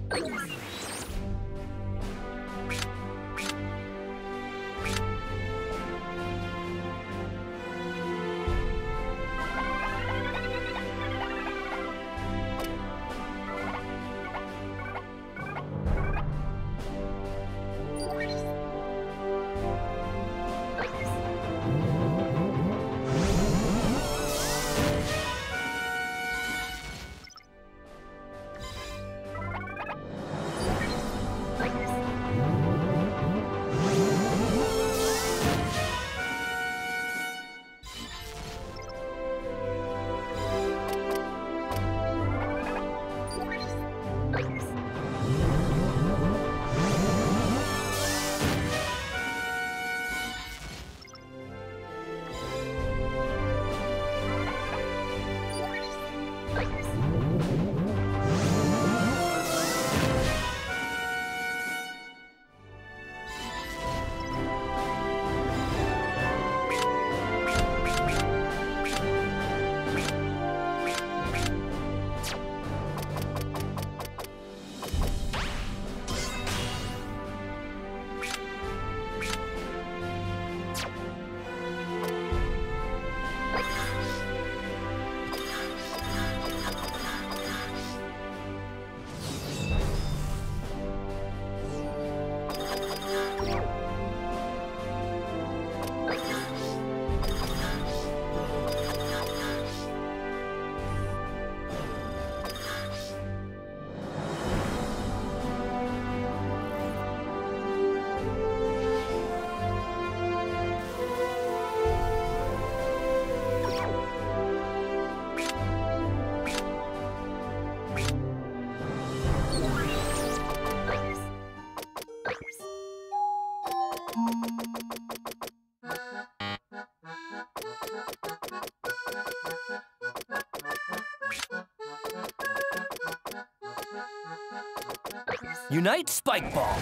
Unite Spike Ball!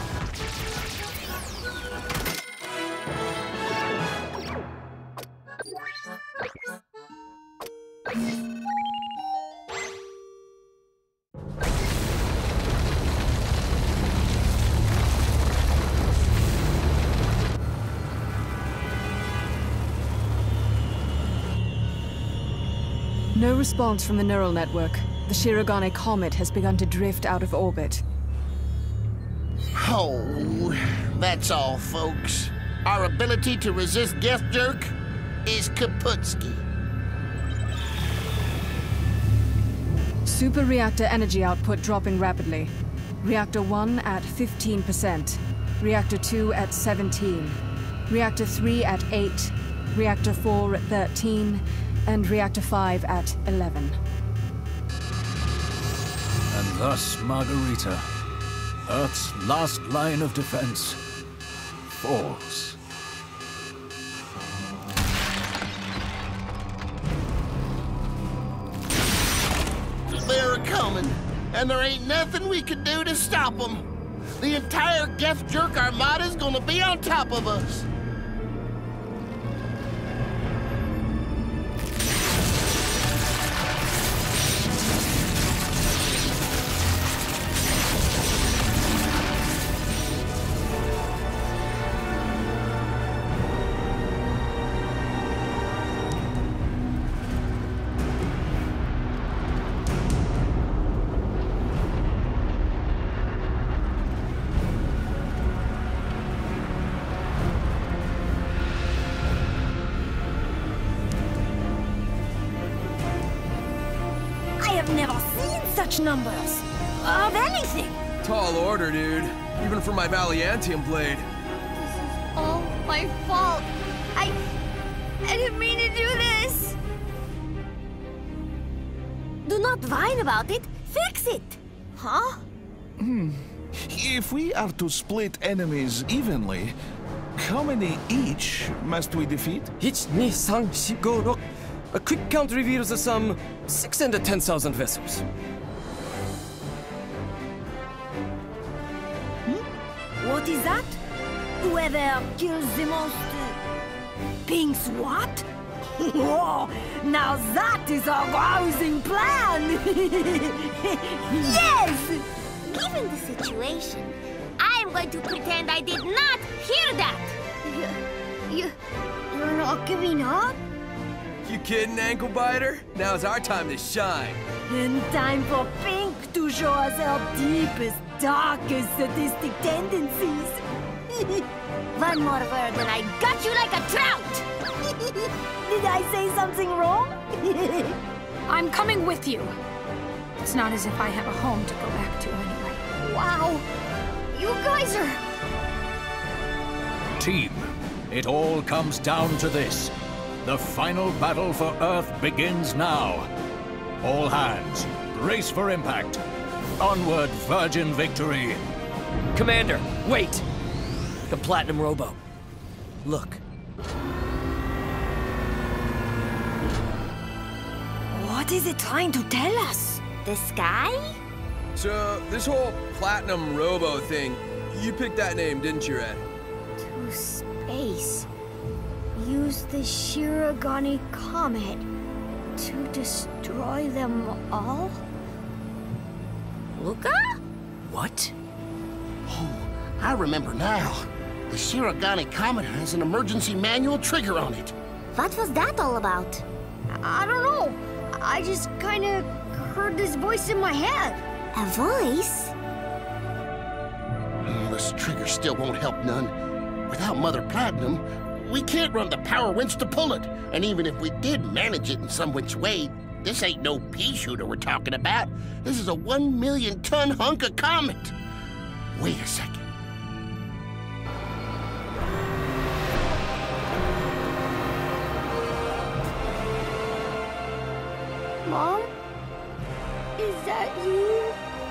No response from the neural network. The Shirogane comet has begun to drift out of orbit. Oh, that's all, folks. Our ability to resist Geth Jerk is kaputski. Super reactor energy output dropping rapidly. Reactor 1 at 15%. Reactor 2 at 17. Reactor 3 at 8. Reactor 4 at 13. And Reactor 5 at 11. And thus, Margarita, Earth's last line of defense, falls. They're coming, and there ain't nothing we can do to stop them. The entire Geth Jerk Armada's gonna be on top of us. Never seen such numbers of anything. Tall order, dude. Even for my Valiantium blade. This is all my fault. I didn't mean to do this. Do not whine about it. Fix it. Huh? If we are to split enemies evenly, how many each must we defeat? 1, 2, 3, 4, 5, 6. A quick count reveals some 6 to 10,000 vessels. What is that? Whoever kills the most thinks what? Whoa, now that is a rousing plan! Yes! Given the situation, I'm going to pretend I did not hear that. You're not giving up? You kidding, ankle biter? Now's our time to shine. And time for Pink to show us our deepest, darkest sadistic tendencies. One more word and I got you like a trout! Did I say something wrong? I'm coming with you. It's not as if I have a home to go back to anyway. Wow! You guys are... Team, it all comes down to this. The final battle for Earth begins now. All hands, brace for impact. Onward, Virgin Victory. Commander, wait! The Platinum Robo. Look. What is it trying to tell us? The sky? So, this whole Platinum Robo thing, you picked that name, didn't you, Red? To space. Use the Shirogane Comet to destroy them all? Luca? What? Oh, I remember now. The Shirogane Comet has an emergency manual trigger on it. What was that all about? I don't know. I just kind of heard this voice in my head. A voice? Oh, this trigger still won't help none. Without Mother Platinum, we can't run the power winch to pull it. And even if we did manage it in some which way, this ain't no pea shooter we're talking about. This is a 1 million ton hunk of comet. Wait a second. Mom? Is that you?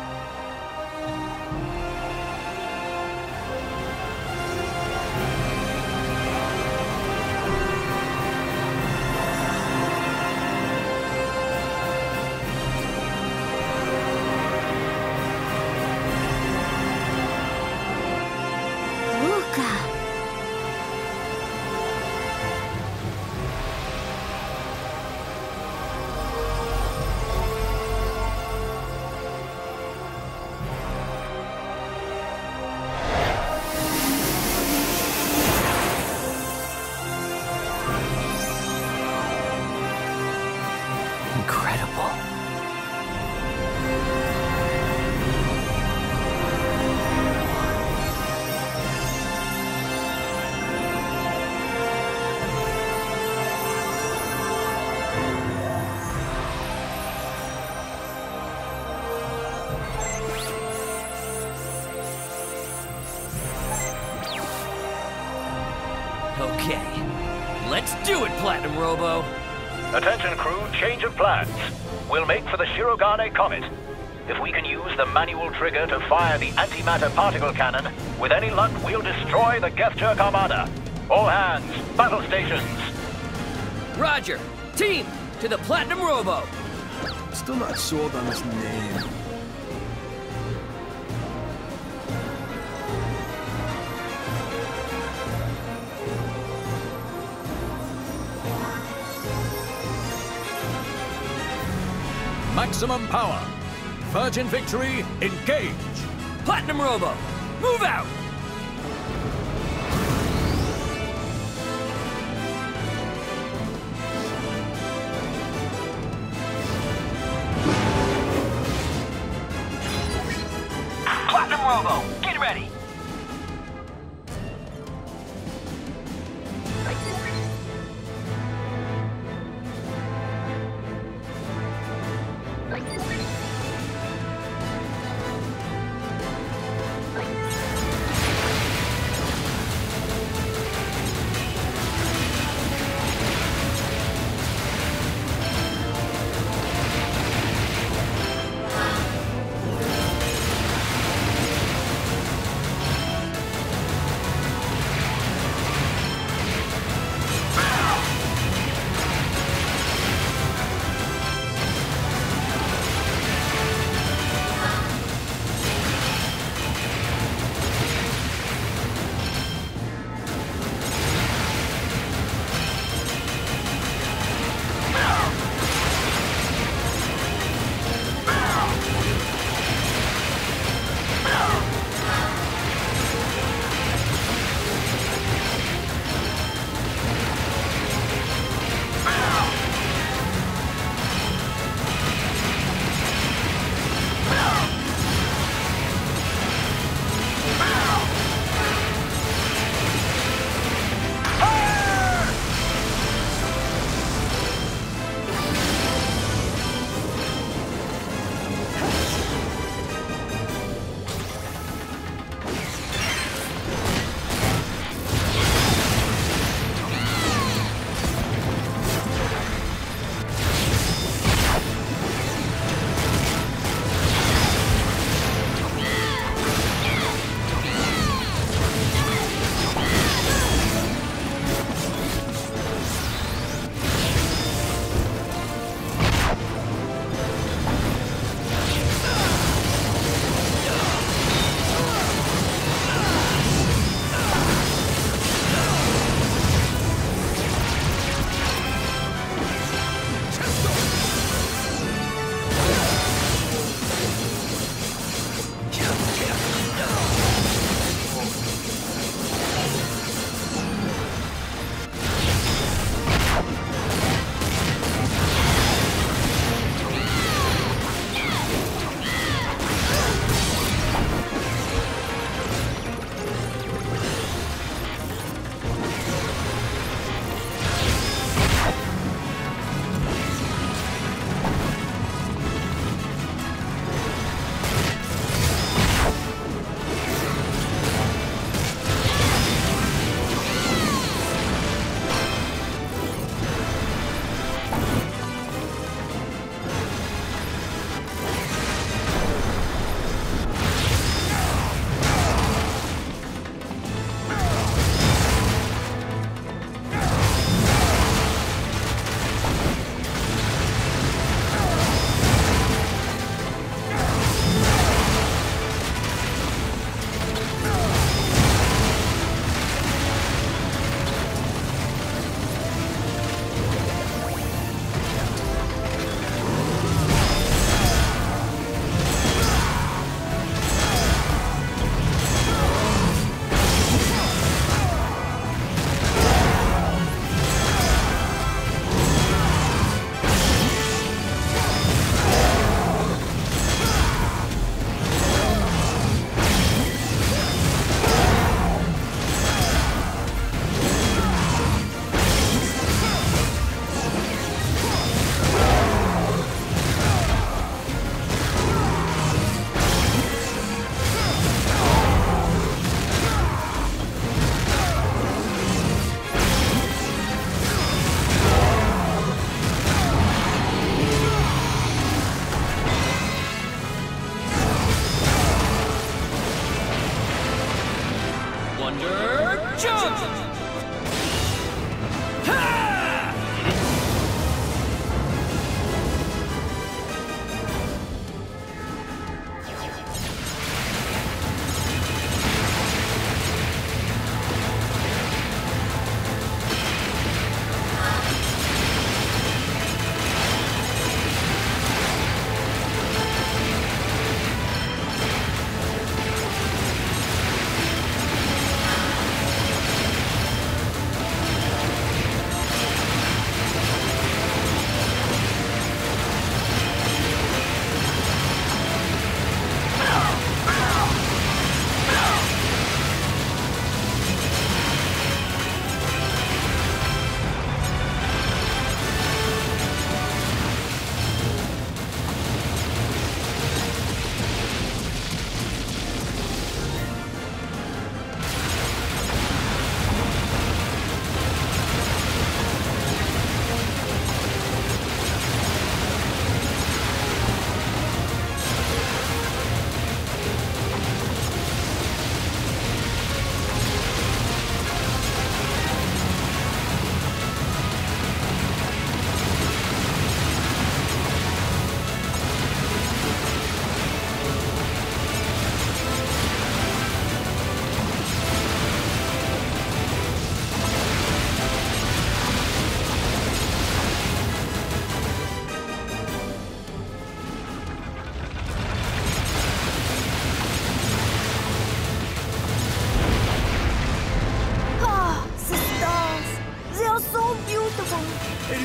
Incredible. Okay, let's do it, Platinum Robo. Attention crew, change of plans. We'll make for the Shirogane Comet. If we can use the manual trigger to fire the antimatter particle cannon, with any luck we'll destroy the Gethjerk Armada. All hands, battle stations. Roger. Team, to the Platinum Robo. Still not sold on this name. Maximum power. Virgin Victory, engage. Platinum Robo, move out! Platinum Robo, get ready!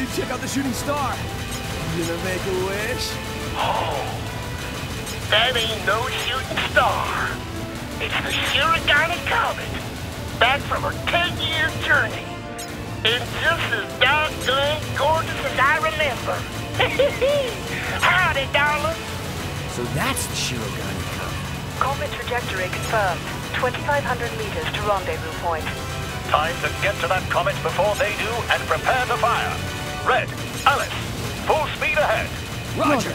dude, check out the shooting star. You gonna make a wish? Oh, that ain't no shooting star. It's the Shirogane Comet, back from her 10-year journey. And just as doggone gorgeous as I remember. Howdy, darling. So that's the Shirogane Comet. Comet trajectory confirmed. 2,500 meters to rendezvous point. Time to get to that comet before they do and prepare to fire. Red, Alice, full speed ahead. Roger.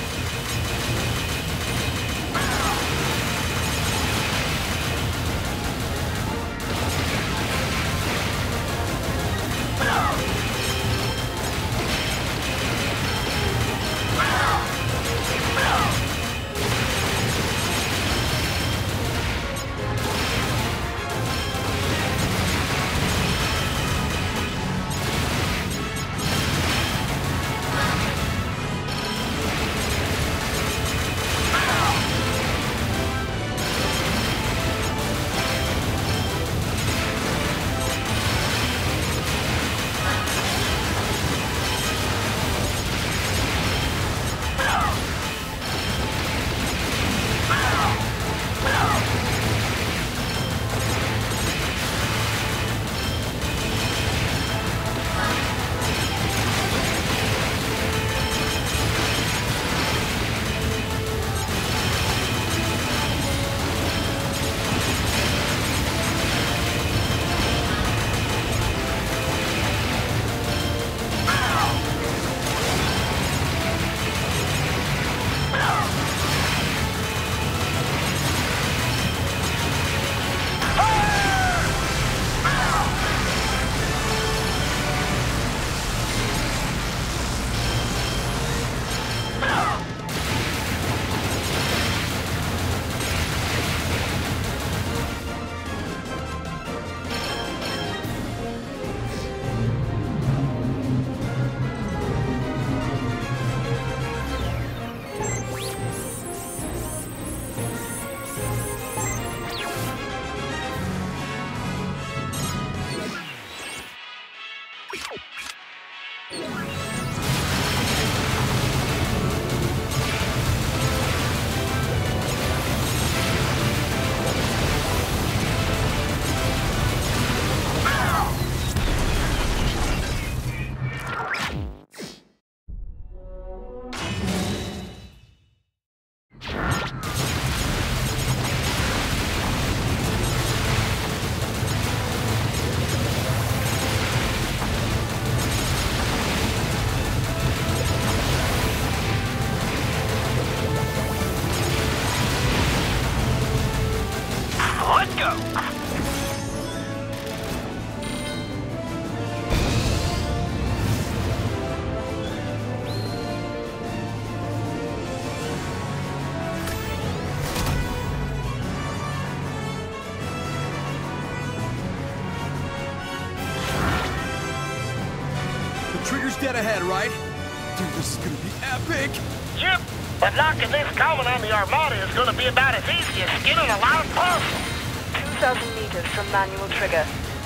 Trigger's dead ahead, right? Dude, this is gonna be epic! Yep, but knocking this comet on the Armada is gonna be about as easy as skinning a live possum. 2,000 meters from manual trigger.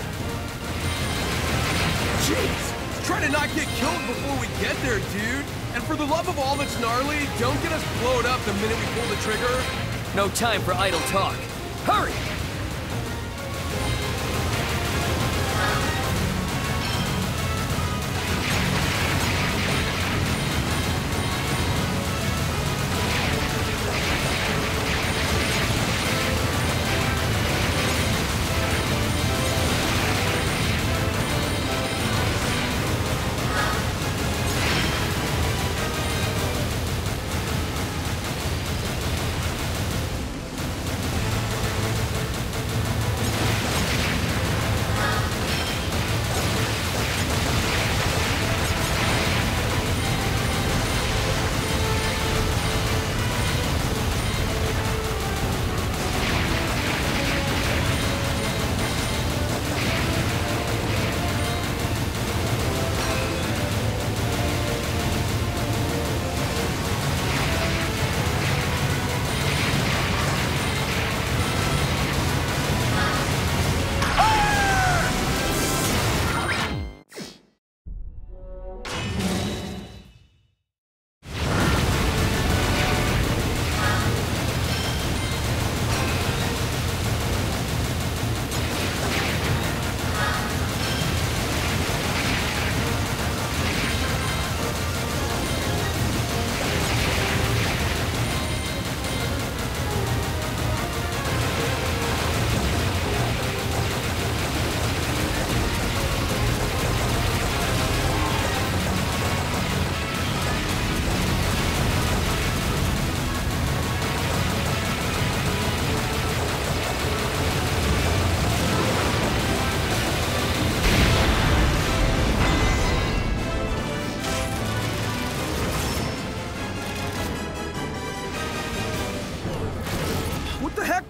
Jeez! Try to not get killed before we get there, dude! And for the love of all that's gnarly, don't get us blowed up the minute we pull the trigger. No time for idle talk. Hurry!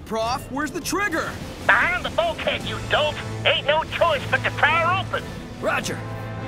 Prof. Where's the trigger? Behind the bulkhead, you dope! Ain't no choice but to pry her open! Roger!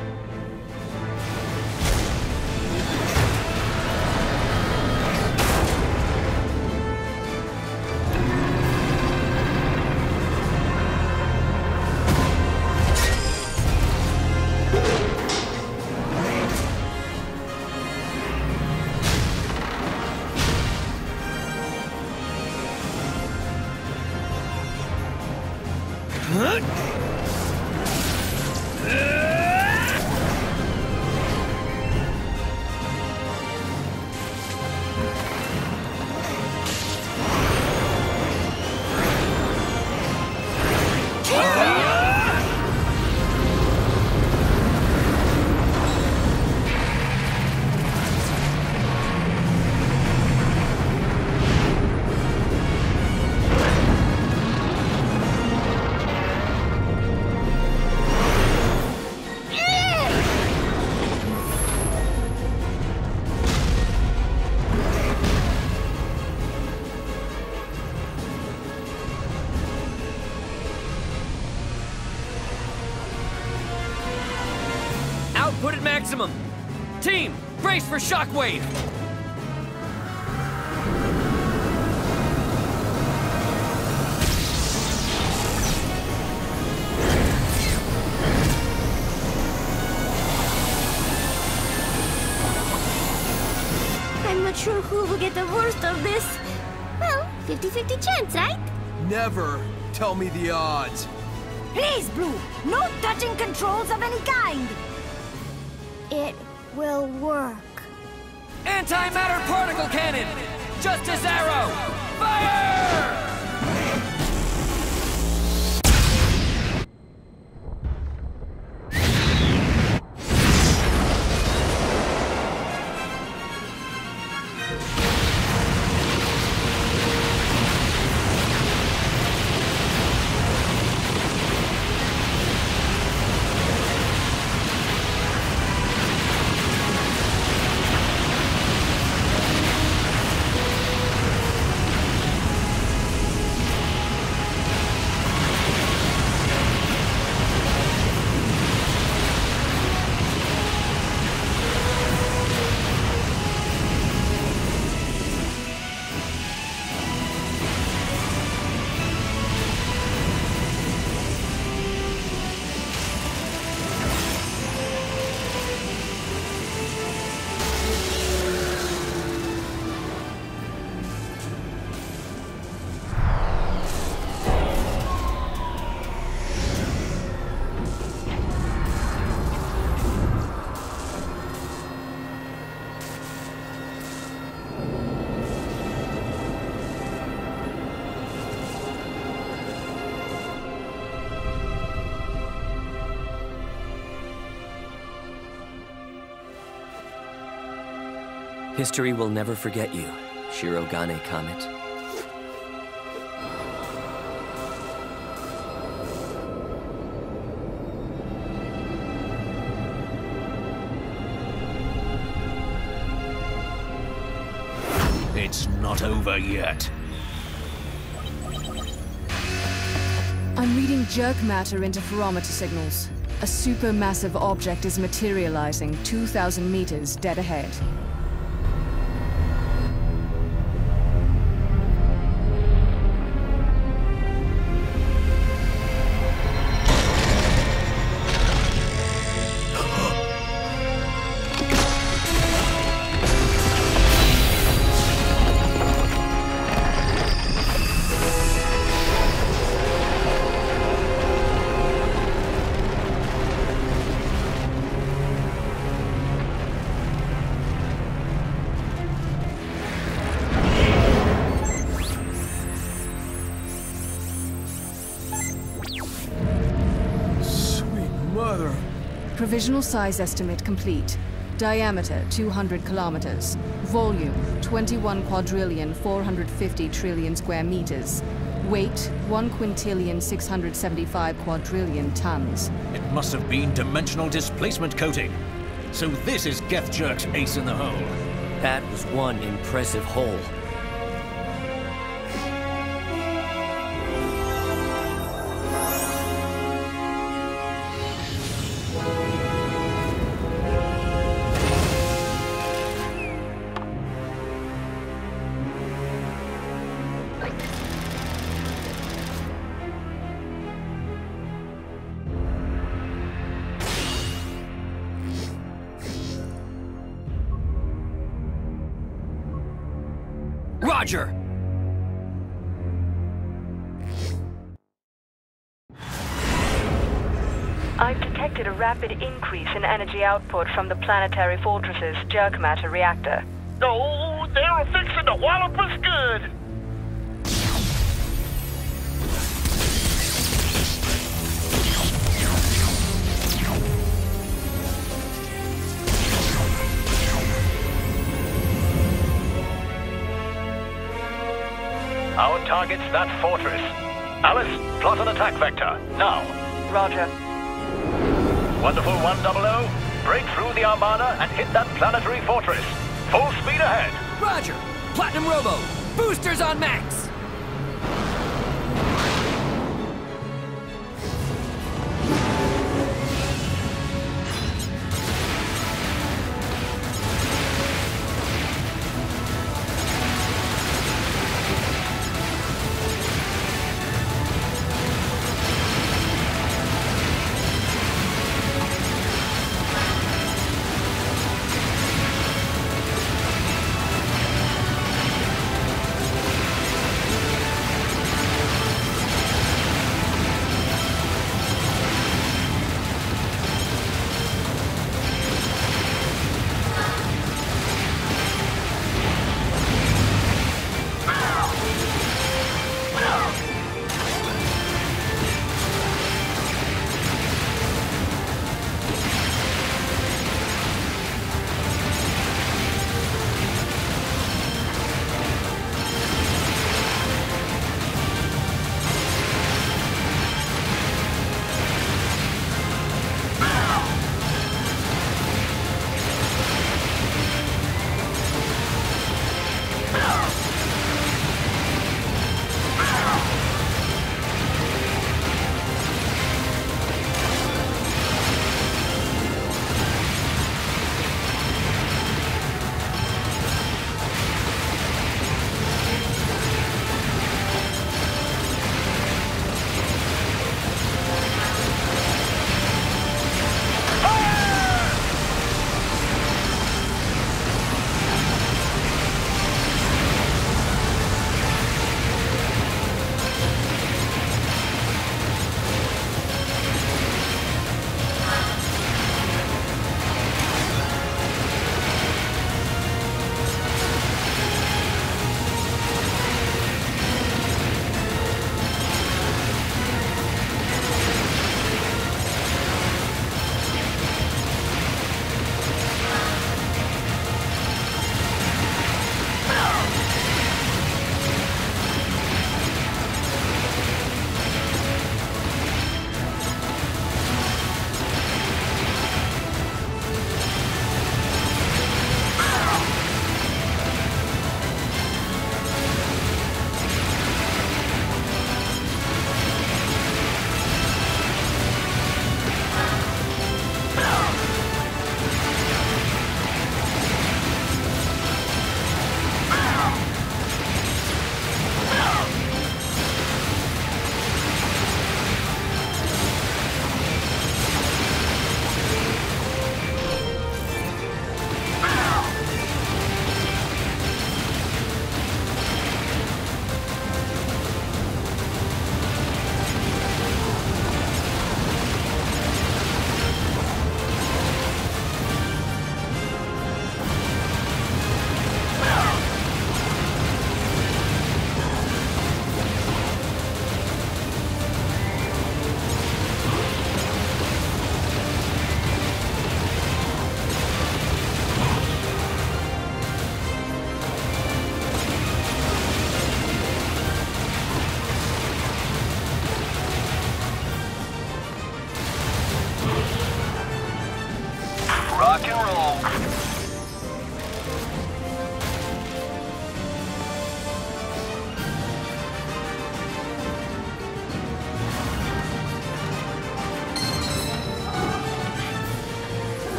Output at maximum! Team, brace for shockwave! I'm not sure who will get the worst of this. Well, 50-50 chance, right? Never tell me the odds. Please, Blue, no touching controls of any kind. It will work. Antimatter particle cannon! Justice Arrow! Fire! History will never forget you, Shirogane Comet. It's not over yet. I'm reading jerk matter interferometer signals. A supermassive object is materializing 2,000 meters dead ahead. Provisional size estimate complete. Diameter 200 kilometers. Volume 21 quadrillion 450 trillion square meters. Weight 1 quintillion 675 quadrillion tons. It must have been dimensional displacement coating. So this is Geth Jerk's ace in the hole. That was one impressive hole. Roger! I've detected a rapid increase in energy output from the planetary fortress's jerk matter reactor. Oh, they're fixing to wallop us good! Our target's that fortress. Alice, plot an attack vector, now. Roger. Wonderful 100, break through the Armada and hit that planetary fortress. Full speed ahead. Roger! Platinum Robo! Boosters on max!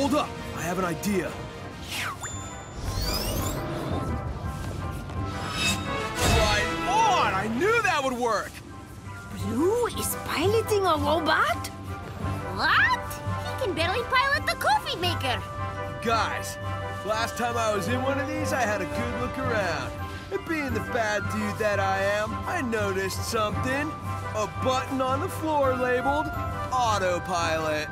Hold up, I have an idea. Right on! I knew that would work! Blue is piloting a robot? What? He can barely pilot the coffee maker. Guys, last time I was in one of these, I had a good look around. And being the bad dude that I am, I noticed something. A button on the floor labeled Autopilot.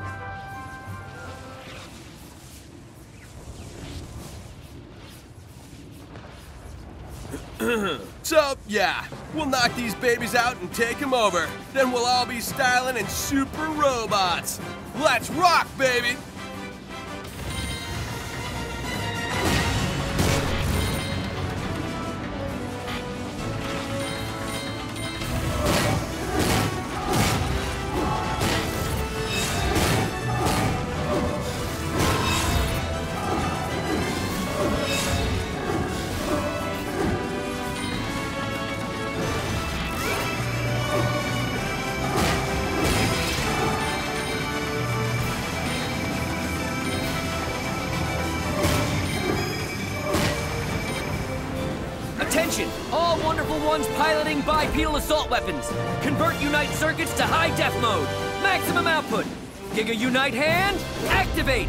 So, yeah, we'll knock these babies out and take them over. Then we'll all be styling in super robots. Let's rock, baby! Attention! All Wonderful Ones piloting bipedal assault weapons. Convert Unite circuits to high def mode. Maximum output. Giga Unite hand, activate!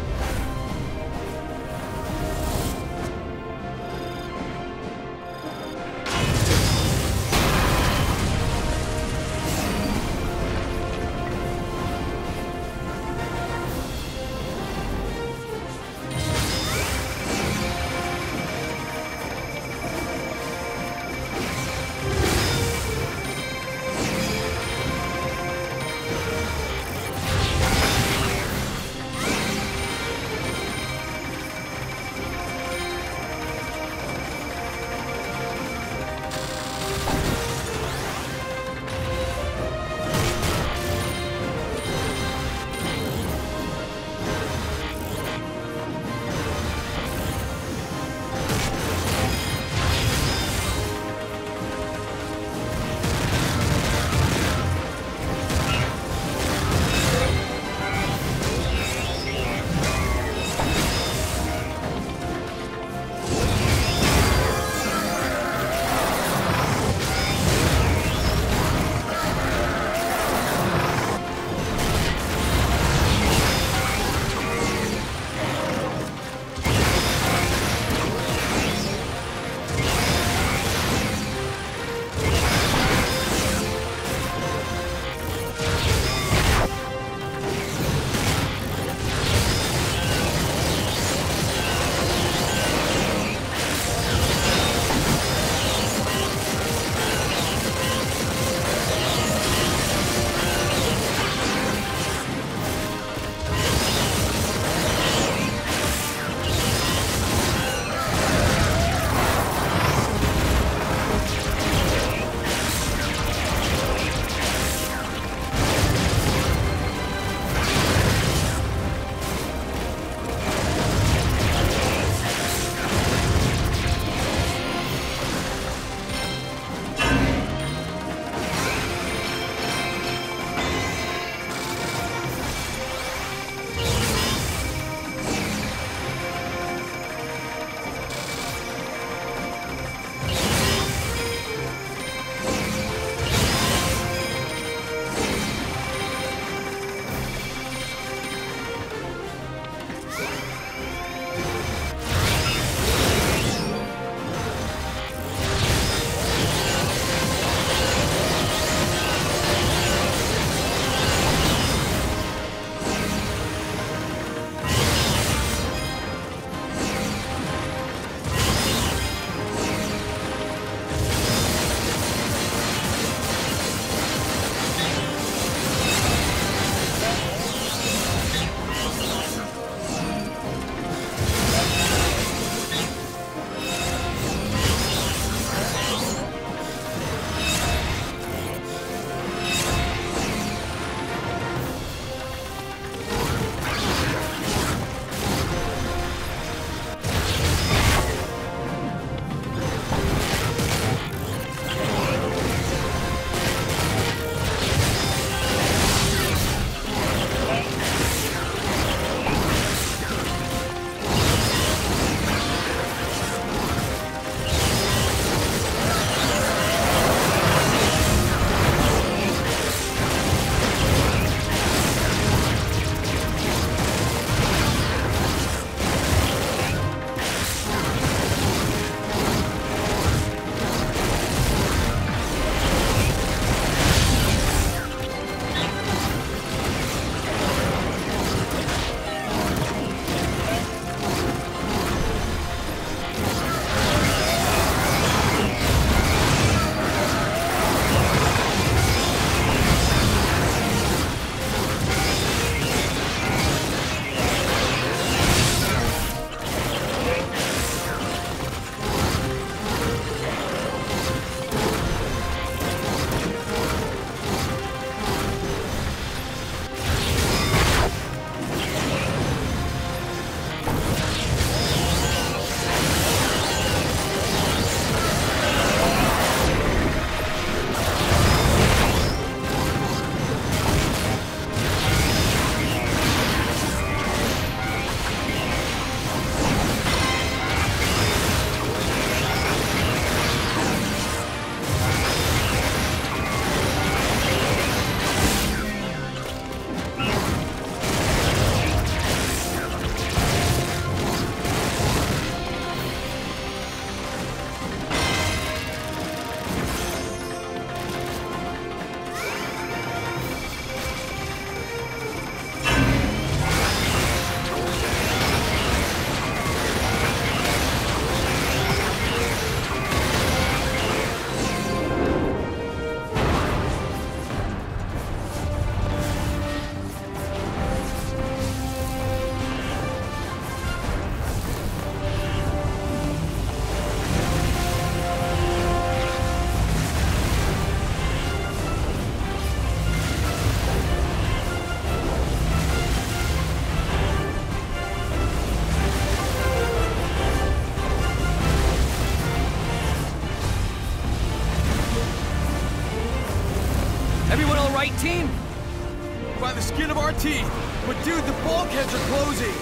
Team! By the skin of our teeth! But dude, the bulkheads are closing!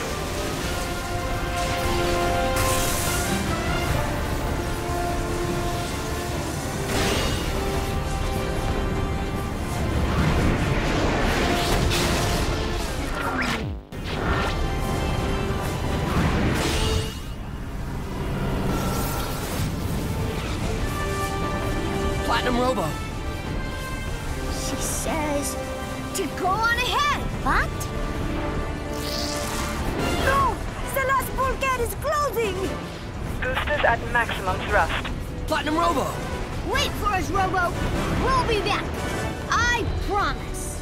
Platinum Robo. She says to go on ahead. What? No! The last bulkhead is closing! Boosters at maximum thrust. Platinum Robo. Wait for us, Robo. We'll be back. I promise.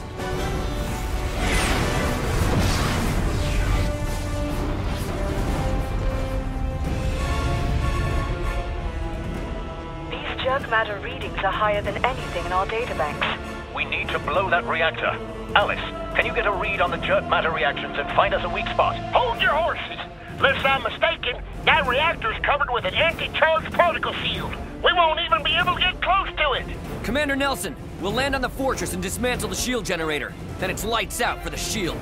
These jerk matter readings are higher than anything in our databanks. We need to blow that reactor. Alice, can you get a read on the jerk matter reactions and find us a weak spot? Hold your horses. Unless I'm mistaken, that reactor's covered with an anti-charged particle shield. We won't even be able to get close to it. Commander Nelson, we'll land on the fortress and dismantle the shield generator. Then it's lights out for the shield.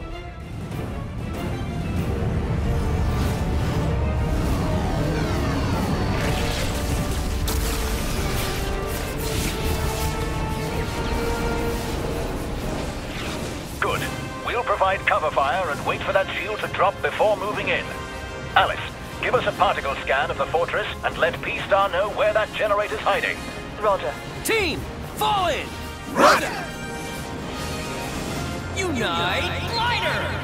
Good. We'll provide cover fire and wait for that shield to drop before moving in. Alice, give us a particle scan of the fortress and let P-Star know where that generator's hiding. Roger. Team, fall in! Roger! Unite Glider!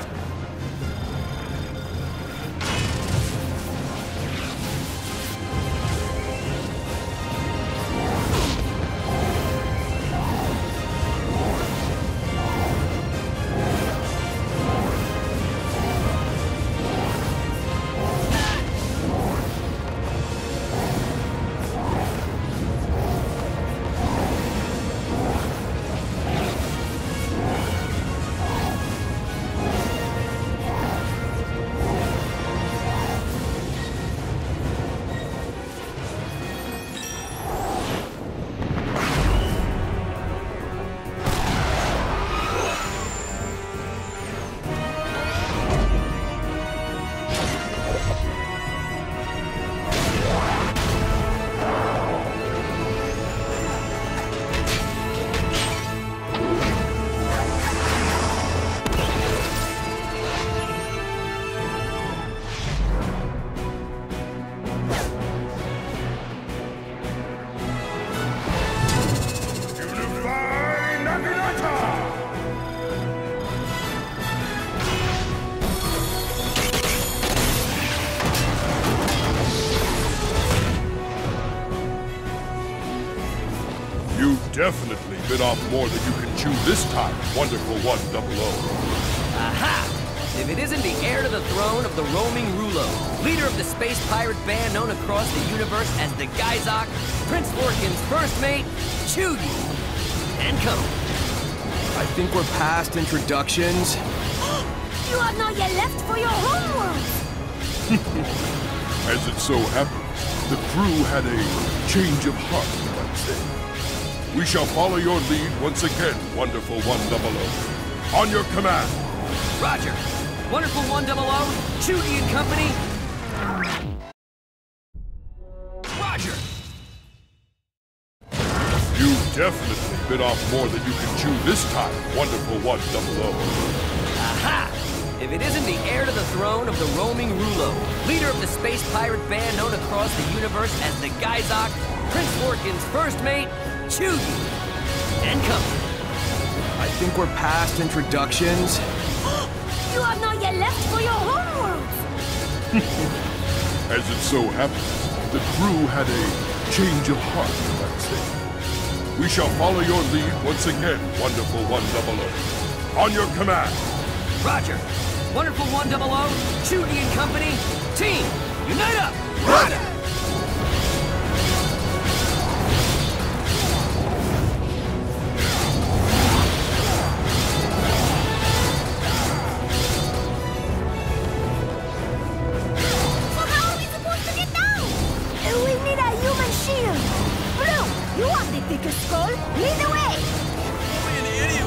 Definitely bit off more than you can chew this time, Wonderful 100. Aha! If it isn't the heir to the throne of the roaming Rulo, leader of the space pirate band known across the universe as the Geizok, Prince Vorkin's first mate, Chugi and Company. I think we're past introductions. You have not yet left for your homeworld! As it so happens, the crew had a change of heart, let's say. We shall follow your lead once again, Wonderful 100. On your command. Roger. Wonderful 100, Chugi and Company. Roger. You definitely bit off more than you can chew this time, Wonderful 100. Aha! If it isn't the heir to the throne of the roaming Rulo, leader of the space pirate band known across the universe as the Geizok, Prince Vorkin's first mate, Chugi and Company. I think we're past introductions. You have not yet left for your homeworld! As it so happens, the crew had a change of heart, let's say. We shall follow your lead once again, Wonderful 100. On your command. Roger. Wonderful 100, Chugi and Company. Team, unite up! Roger! You want the thicker skull? Lead the way! Only an idiot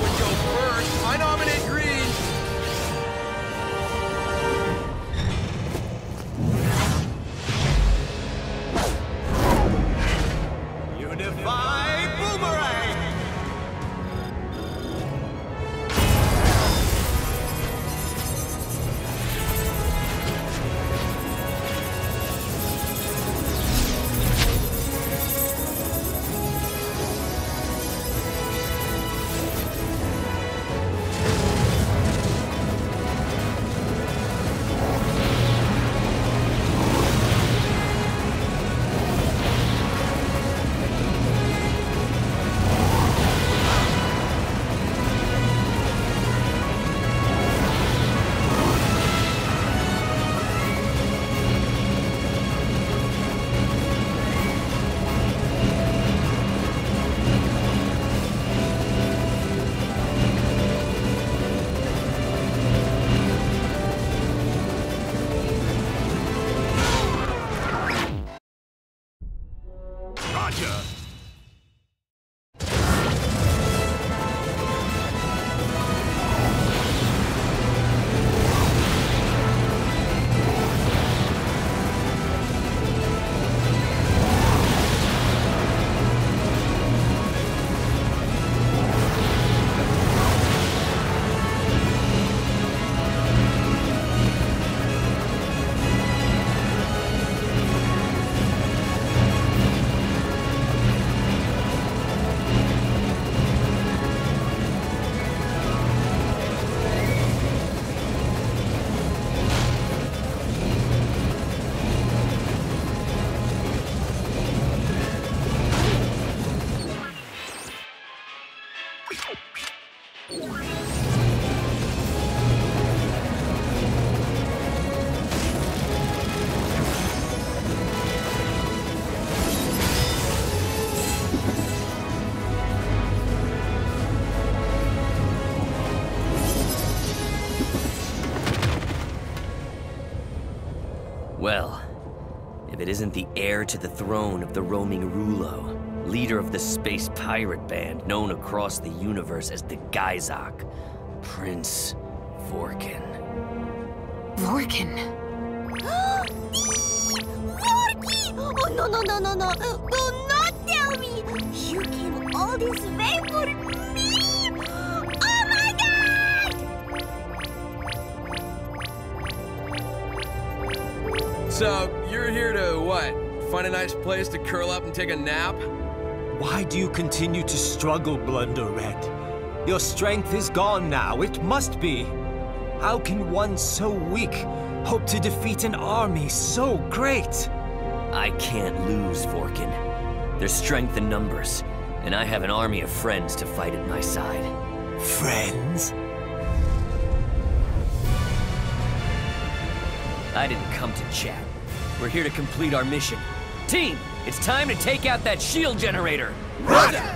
Well, if it isn't the heir to the throne of the roaming Rulo, leader of the space pirate band known across the universe as the Geizok, Prince Vorkin. Vorkin? Forky! Oh, no, no, no, no, no. Do not tell me you came all this way for me! Oh my God! So, you're here to what? Find a nice place to curl up and take a nap? Why do you continue to struggle, Blunder Red? Your strength is gone now, it must be. How can one so weak hope to defeat an army so great? I can't lose, Vorkin. There's strength in numbers, and I have an army of friends to fight at my side. Friends? I didn't come to chat. We're here to complete our mission. Team, it's time to take out that shield generator! Roger!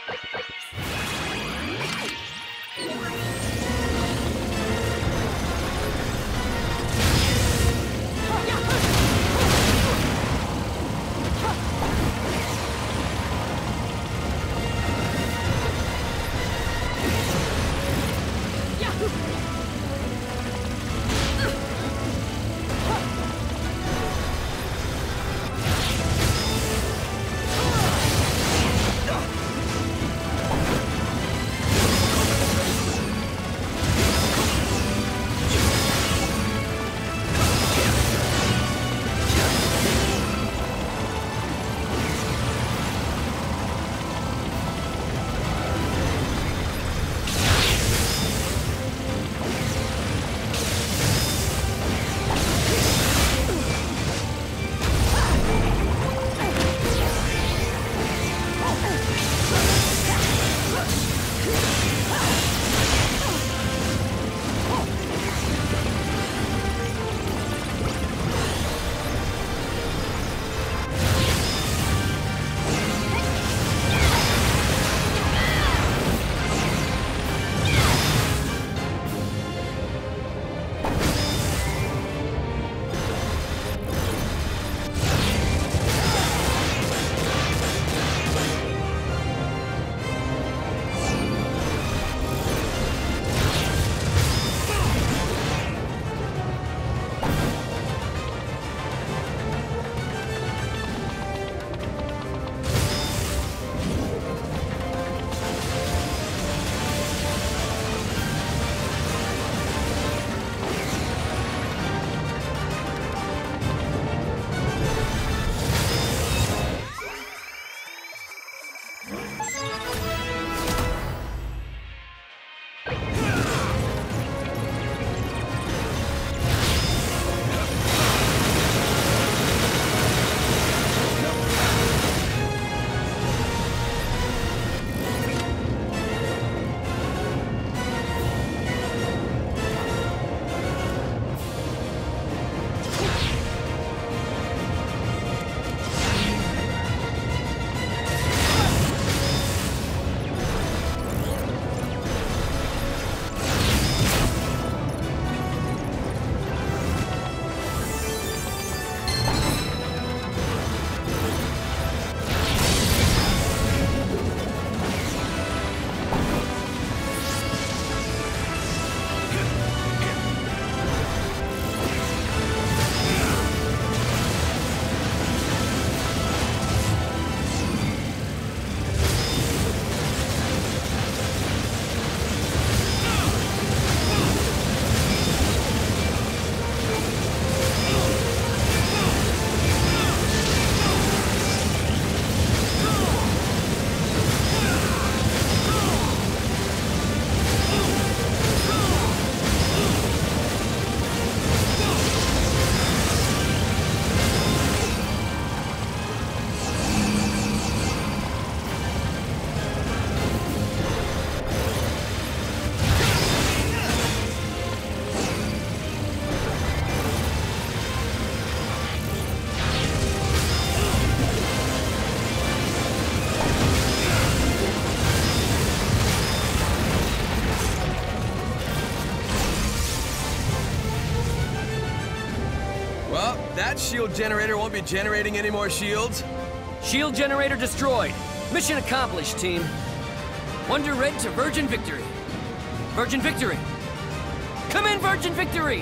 That shield generator won't be generating any more shields. Shield generator destroyed. Mission accomplished, team. Wonder Red to Virgin Victory. Virgin Victory. Come in, Virgin Victory!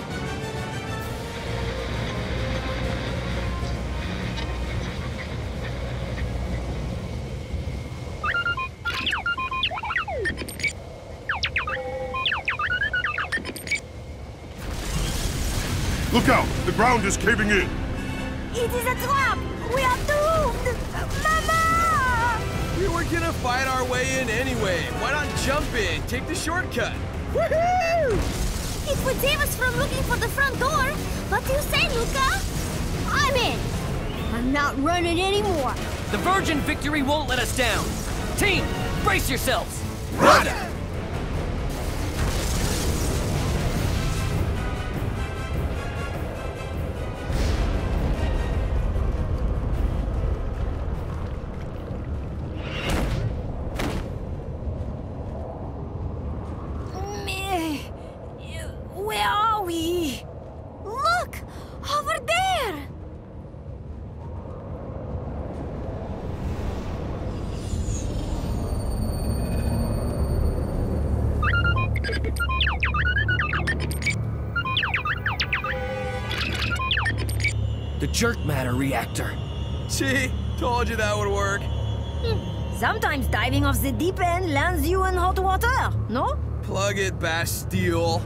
Look out! The ground is caving in! It is a trap! We are doomed! Mama! We were gonna fight our way in anyway. Why not jump in? Take the shortcut. Woohoo! It would save us from looking for the front door. What do you say, Luca? I'm in. I'm not running anymore. The Virgin Victory won't let us down. Team, brace yourselves. Run! The jerk matter reactor. See? Told you that would work. Sometimes diving off the deep end lands you in hot water, no? Plug it, Bastille.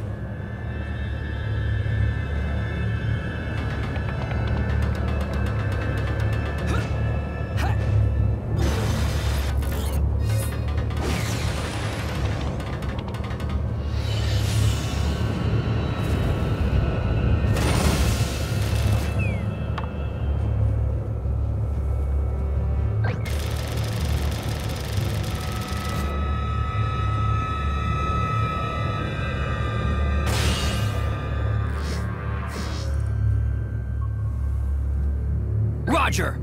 Roger!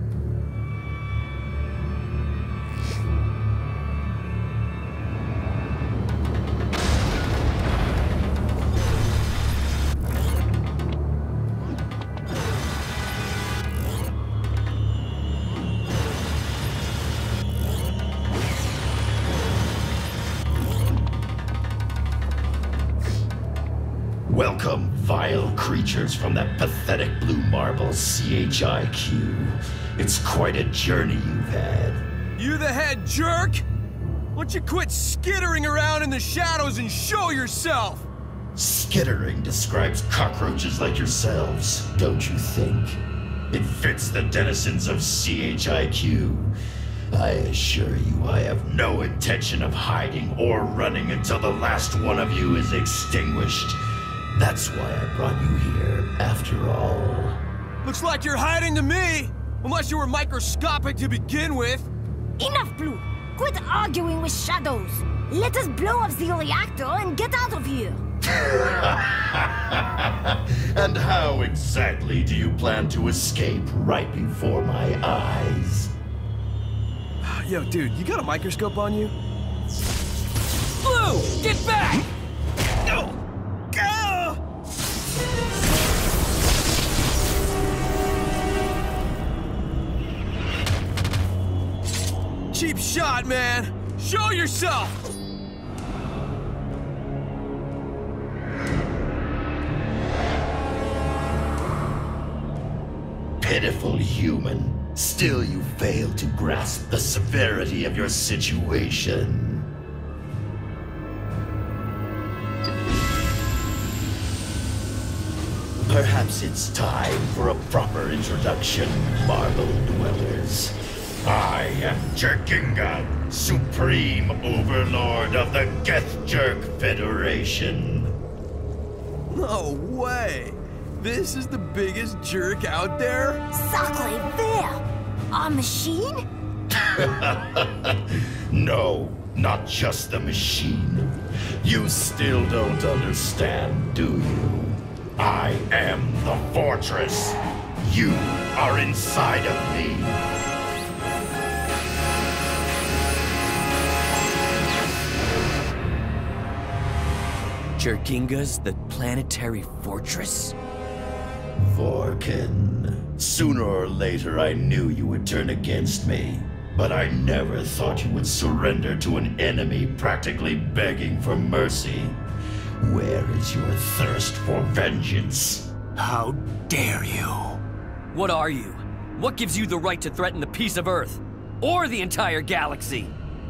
Welcome, vile creatures from that pathetic blue marble CHIQ. It's quite a journey you've had. You the head jerk? Why don't you quit skittering around in the shadows and show yourself? Skittering describes cockroaches like yourselves, don't you think? It fits the denizens of CHIQ. I assure you I have no intention of hiding or running until the last one of you is extinguished. That's why I brought you here, after all. Looks like you're hiding to me! Unless you were microscopic to begin with. Enough, Blue! Quit arguing with shadows! Let us blow up the reactor and get out of here! And how exactly do you plan to escape right before my eyes? Yo, dude, you got a microscope on you? Blue! Get back! No! Cheap shot, man! Show yourself! Pitiful human. Still you fail to grasp the severity of your situation. Perhaps it's time for a proper introduction, Marble Dwellers. I am Jerkinga, Supreme Overlord of the Geth-Jerk Federation. No way! This is the biggest jerk out there? Sacre vert! A machine? No, not just the machine. You still don't understand, do you? I am the fortress. You are inside of me. Jerkinga's the planetary fortress? Vorkin. Sooner or later I knew you would turn against me. But I never thought you would surrender to an enemy practically begging for mercy. Where is your thirst for vengeance? How dare you? What are you? What gives you the right to threaten the peace of Earth? Or the entire galaxy?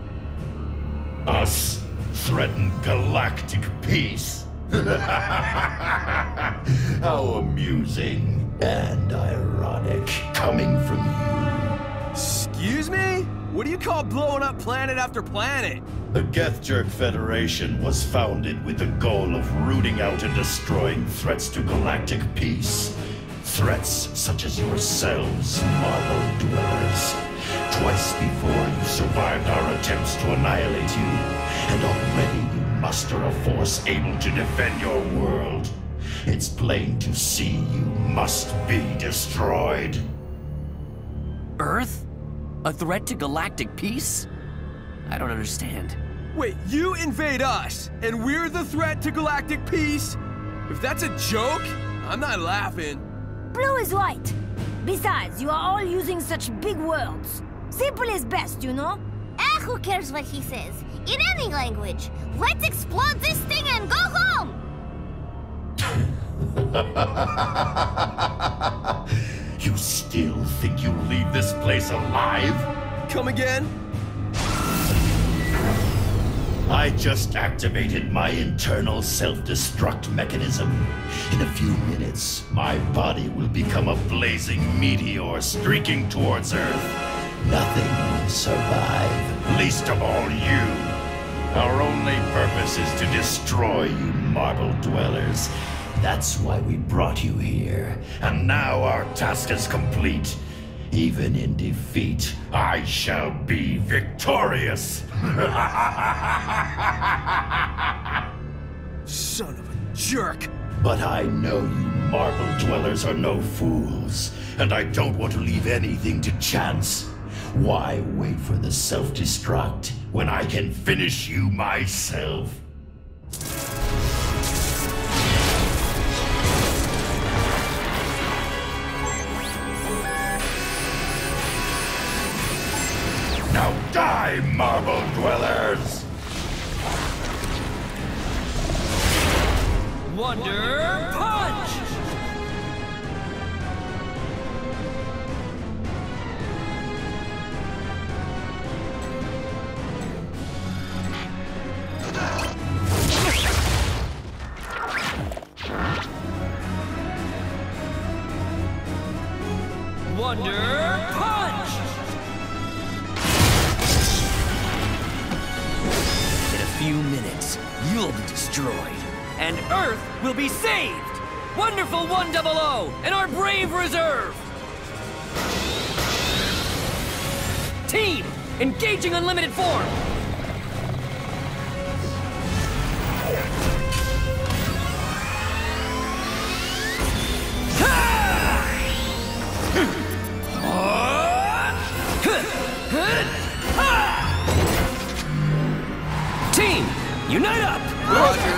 Us threaten galactic peace. How amusing and ironic coming from you. Excuse me? What do you call blowing up planet after planet? The Geth-Jerk Federation was founded with the goal of rooting out and destroying threats to galactic peace. Threats such as yourselves, Marble Dwellers. Twice before you survived our attempts to annihilate you, and already you muster a force able to defend your world. It's plain to see you must be destroyed. Earth? A threat to galactic peace? I don't understand. Wait, you invade us, and we're the threat to galactic peace? If that's a joke, I'm not laughing. Blue is right. Besides, you are all using such big words. Simple is best, you know? Who cares what he says? in any language. Let's explode this thing and go home! You still think you'll leave this place alive? Come again? I just activated my internal self-destruct mechanism. In a few minutes, my body will become a blazing meteor streaking towards Earth. Nothing will survive, least of all you. Our only purpose is to destroy you marble dwellers. That's why we brought you here. And now our task is complete. Even in defeat, I shall be victorious! Son of a jerk! But I know you marble dwellers are no fools, and I don't want to leave anything to chance. Why wait for the self-destruct when I can finish you myself? Now die, marble dwellers! Wonder Punch! Wonder Punch! In a few minutes, you'll be destroyed, and Earth will be saved! Wonderful 100 and our brave reserve! Team, engaging unlimited form! Team, unite up! Roger.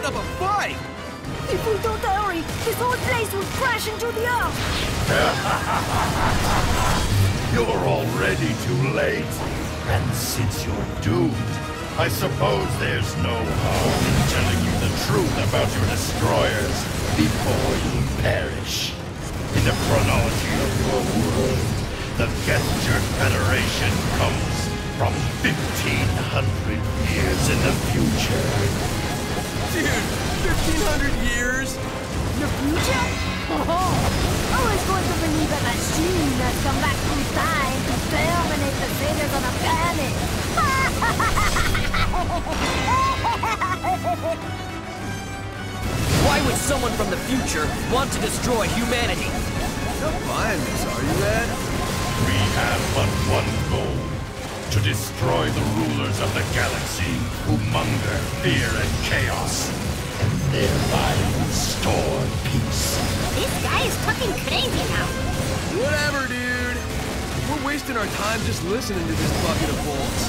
up a fight! If we don't hurry, this whole place will crash into the earth! You're already too late. And since you're doomed, I suppose there's no harm in telling you the truth about your destroyers before you perish. In the chronology of your world, the Gethjerk Federation comes from 1,500 years in the future. Dude, 1,500 years? The future? Oh, I was going to believe a machine has come back through time to terminate the sailors on a planet. Why would someone from the future want to destroy humanity? You're not buying this, are you, Red? We have but one goal. To destroy the rulers of the galaxy who monger fear and chaos, and thereby restore peace. This guy is talking crazy now. Whatever, dude. We're wasting our time just listening to this bucket of bolts.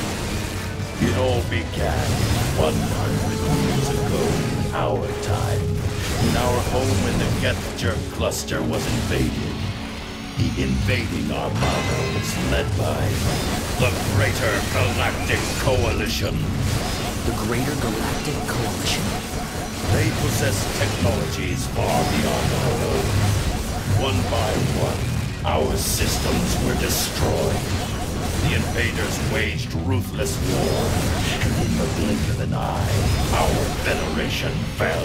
It all began 100 years ago in our time, when our home in the Gethjerk cluster was invaded. The invading armada was led by the Greater Galactic Coalition. The Greater Galactic Coalition? They possess technologies far beyond our own. One by one, our systems were destroyed. The invaders waged ruthless war, and in the blink of an eye, our Federation fell.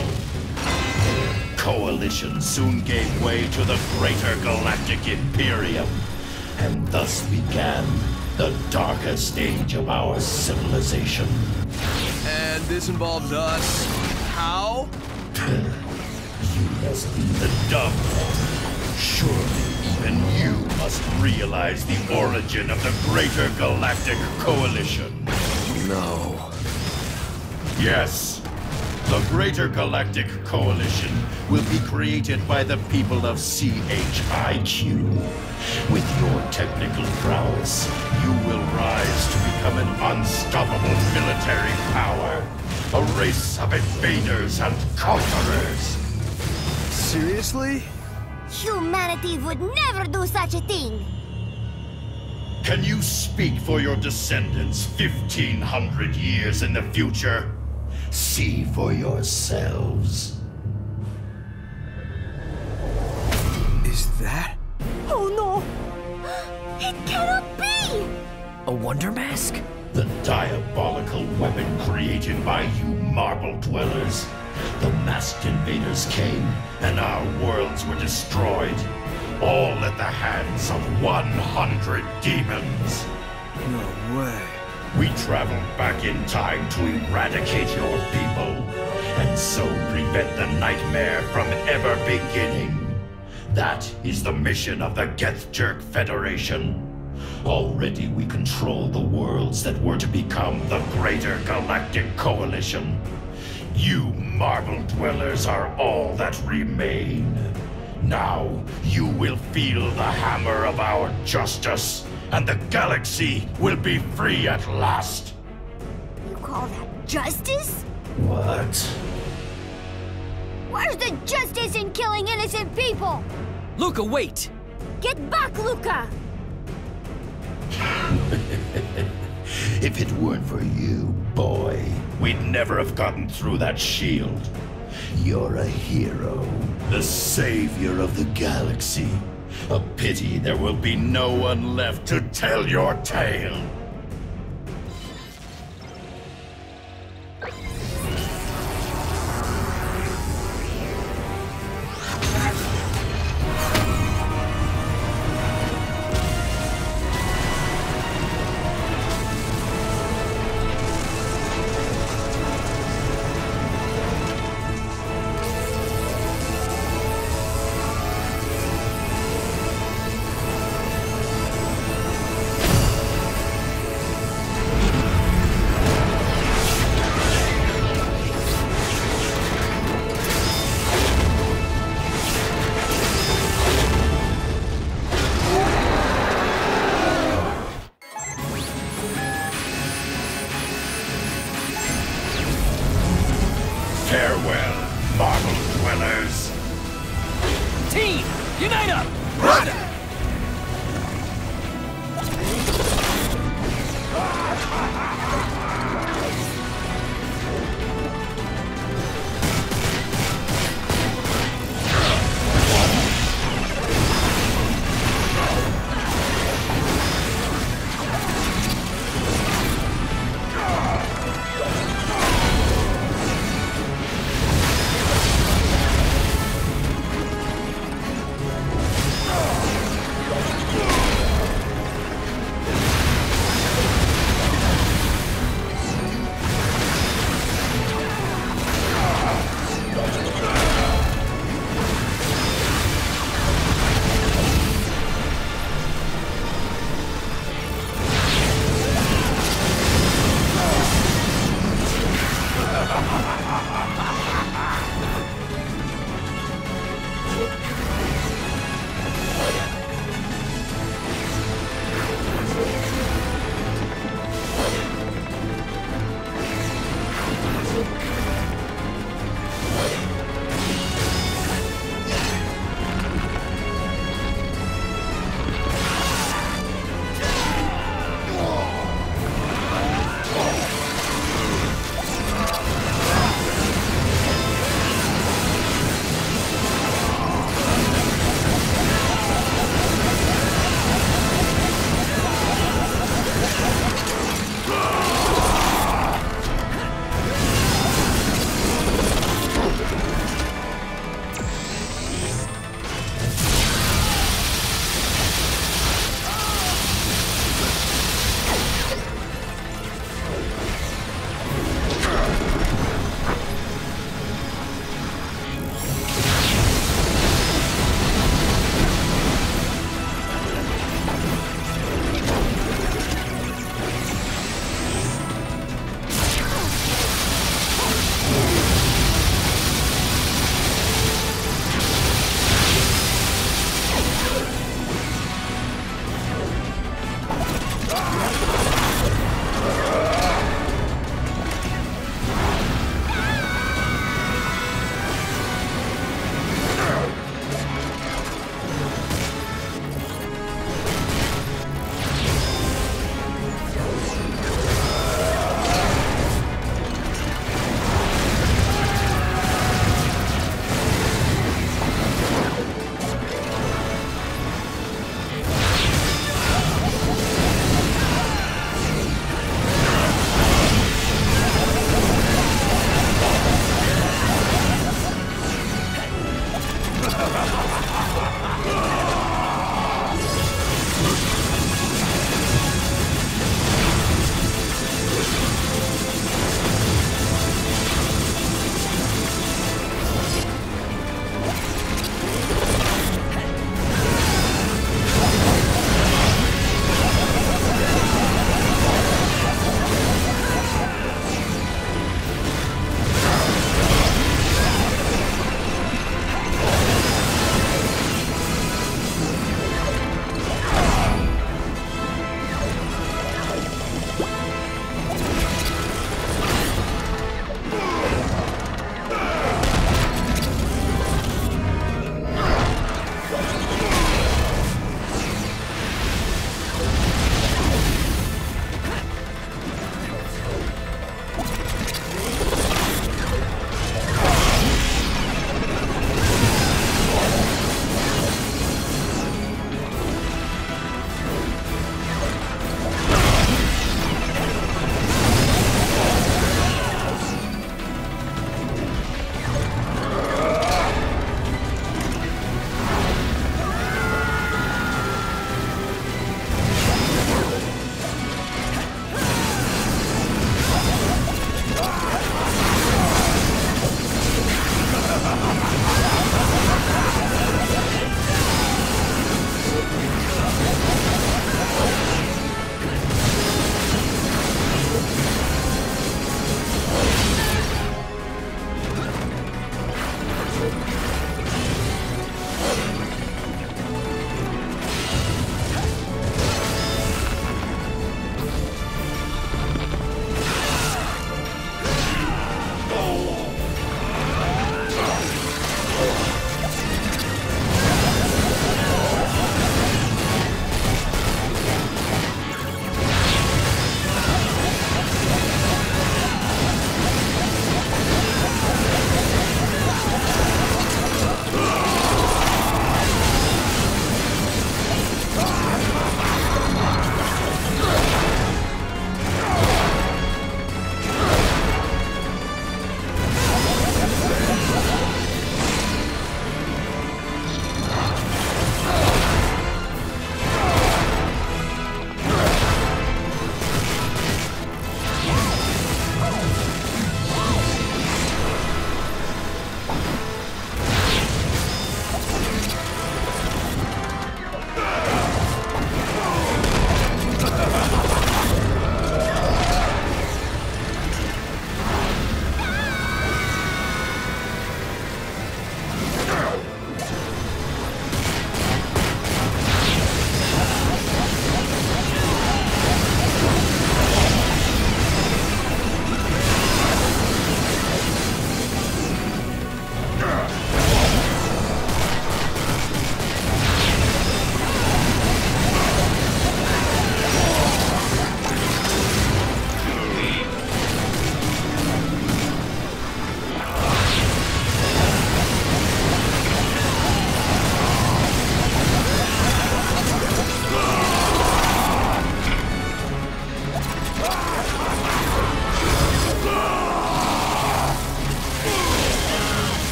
Coalition soon gave way to the Greater Galactic Imperium, and thus began the darkest age of our civilization. And this involves us. How? You must be the dumb one. Surely even you must realize the origin of the Greater Galactic Coalition. No. Yes. The Greater Galactic Coalition will be created by the people of CHIQ. With your technical prowess, you will rise to become an unstoppable military power. A race of invaders and conquerors. Seriously? Humanity would never do such a thing. Can you speak for your descendants 1,500 years in the future? See for yourselves. Is that? Oh no! It cannot be! A wonder mask? The diabolical weapon created by you marble dwellers. The masked invaders came, and our worlds were destroyed. All at the hands of 100 demons. No way. We traveled back in time to eradicate your people, and so prevent the nightmare from ever beginning. That is the mission of the Gethjerk Federation. Already we control the worlds that were to become the Greater Galactic Coalition. You marble dwellers are all that remain. Now you will feel the hammer of our justice, and the galaxy will be free at last. You call that justice? What? Where's the justice in killing innocent people? Luca, wait! Get back, Luca! If it weren't for you, boy, we'd never have gotten through that shield. You're a hero, the savior of the galaxy. A pity there will be no one left to tell your tale. Team, unite up! Right.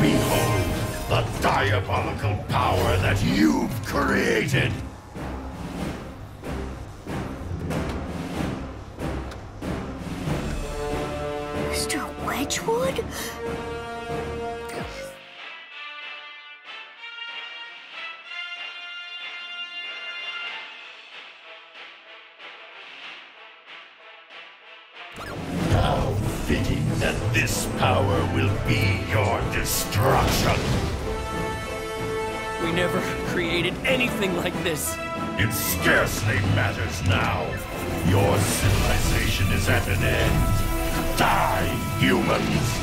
Behold the diabolical power that you've created! Mr. Wedgwood? How fitting that this power will be your destruction! We never created anything like this. It scarcely matters now. Your civilization is at an end. Die, humans!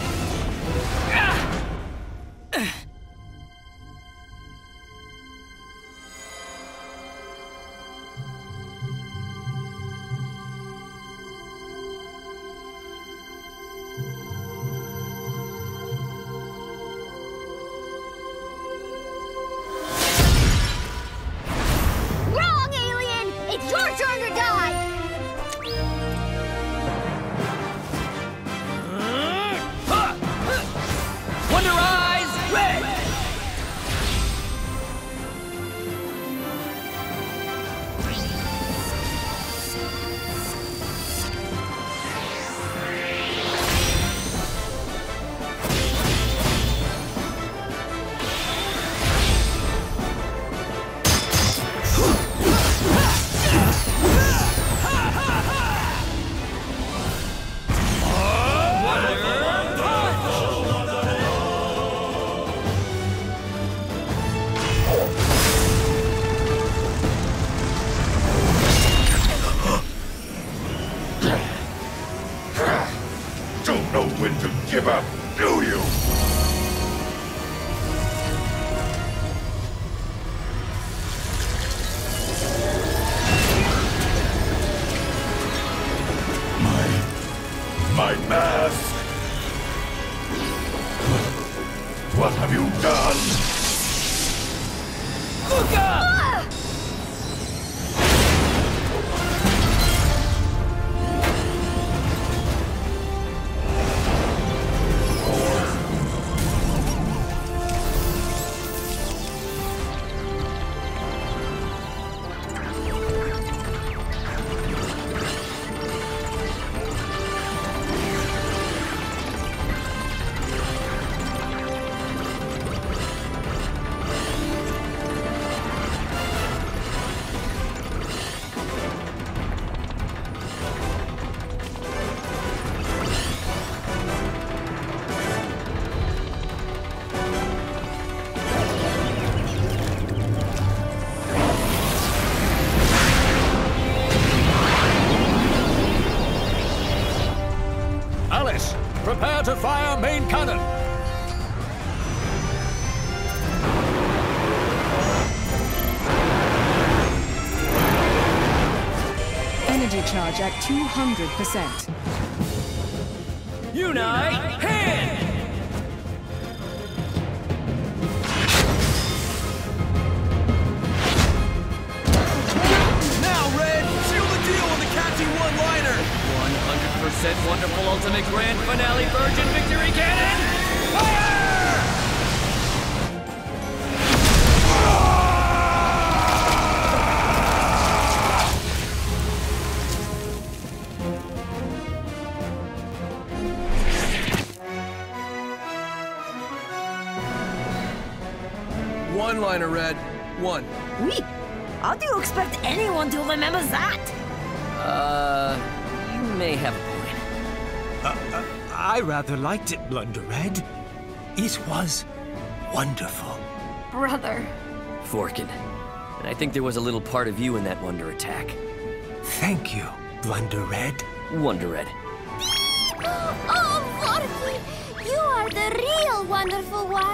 Wrong, alien! It's your turn to die! Wonder Eyes, red! Don't know when to give up, do you? My mask! What have you done? Look up! Alice, prepare to fire main cannon. Energy charge at 200%. Unite, hand! Now, Red, seal the deal with a catchy one-liner! 100% wonderful ultimate grand finale virgin victory cannon! Fire! One-liner, Red. One. Oui. How do you expect anyone to remember that? You may have a point. I rather liked it, Blunder Red. It was wonderful. Brother. Forkin. And I think there was a little part of you in that Wonder attack. Thank you, Blunder Red. Wonder Red. Oh, Forky! You are the real wonderful one!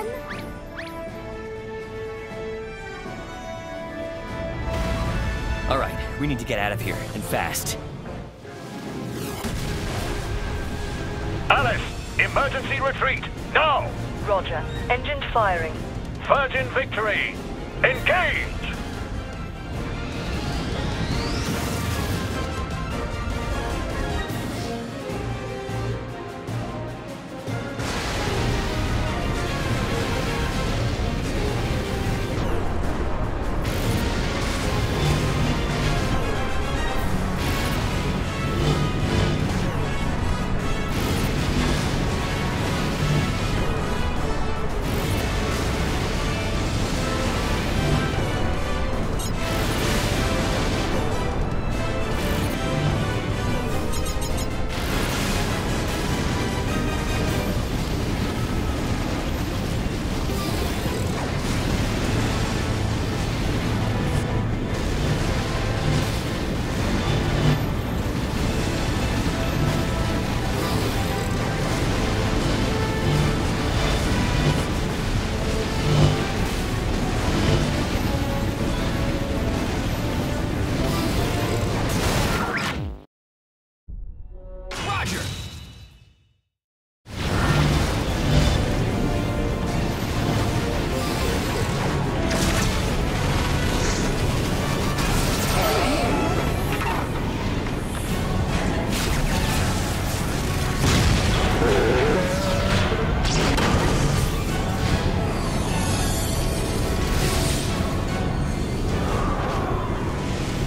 All right, we need to get out of here, and fast. Alice, emergency retreat, now! Roger. Engines firing. Virgin victory, engage!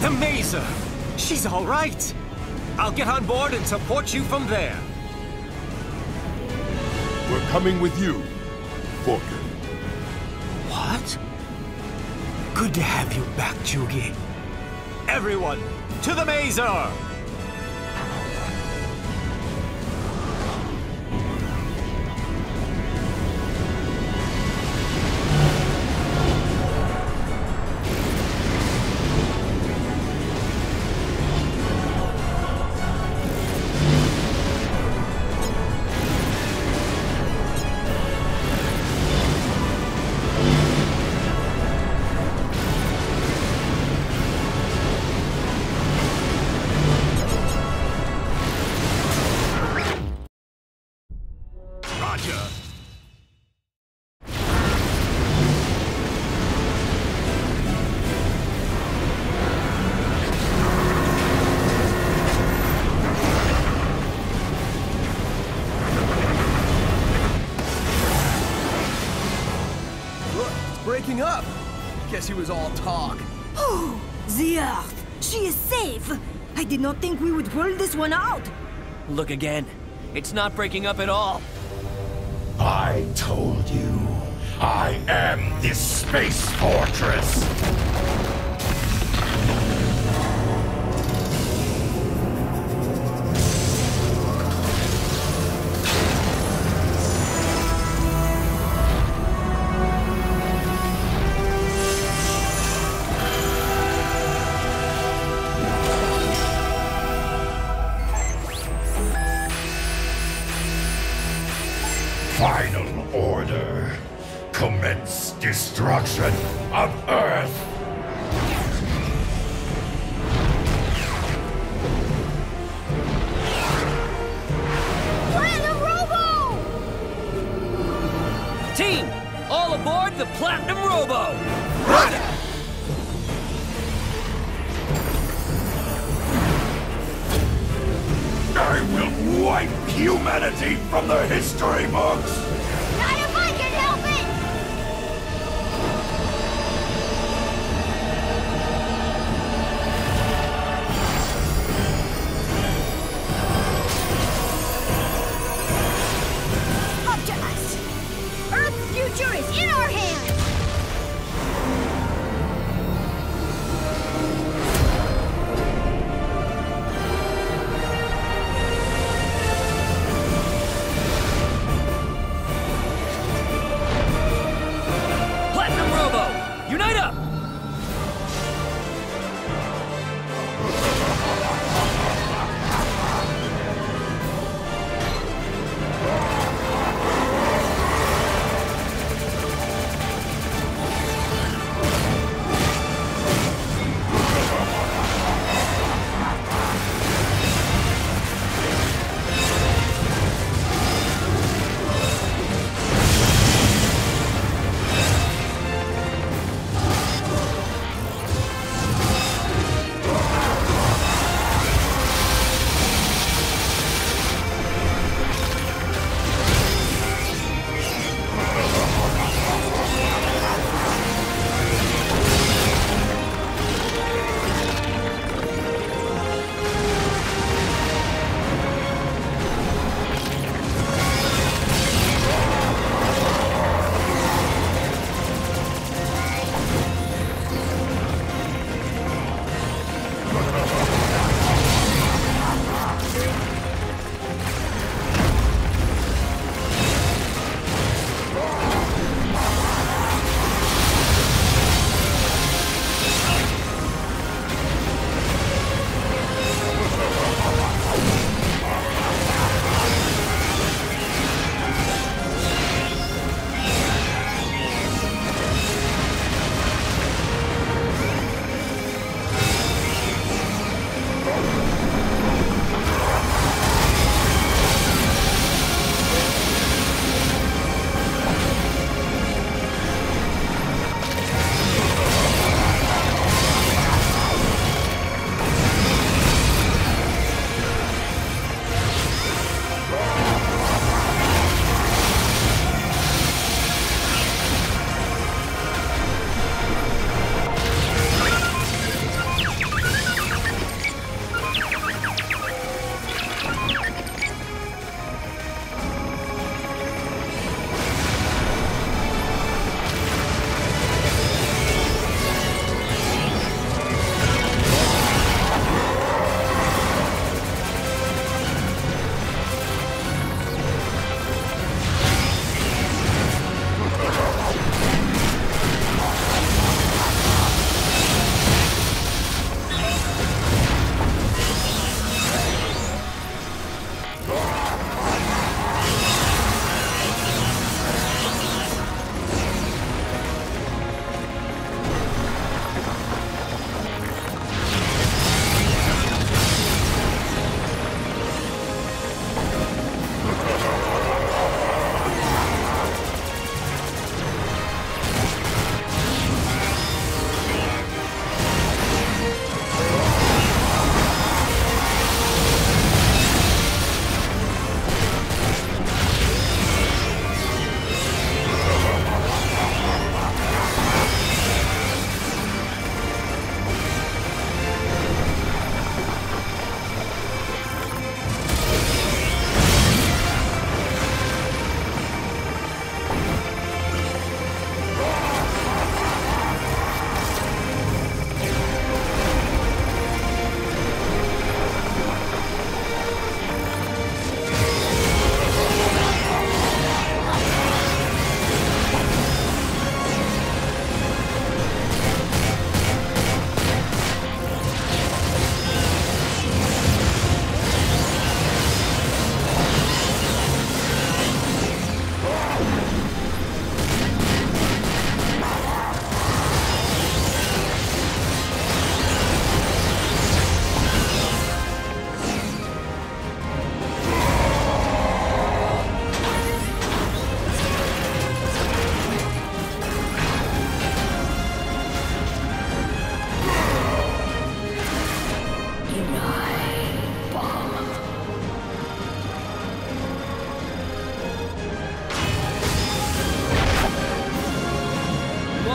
The Mazer! She's all right! I'll get on board and support you from there. We're coming with you, Forkin. What? Good to have you back, Chugi. Everyone, to the Mazer! Breaking up. Guess he was all talk. Oh, the Earth. She is safe. I did not think we would pull this one out. Look again. It's not breaking up at all. I told you. I am this space fortress. Final order. Commence destruction of Earth. Platinum Robo! Team, all aboard the Platinum Robo! I will wipe humanity from the history books! Not if I can help it! Up to us! Earth's future is in our hands! Platinum Robo, unite up!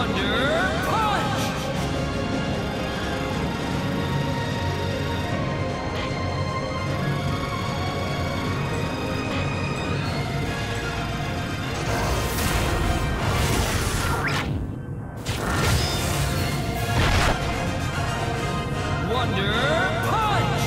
Wonder Punch! Wonder Punch!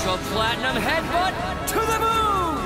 a platinum headbutt to the moon!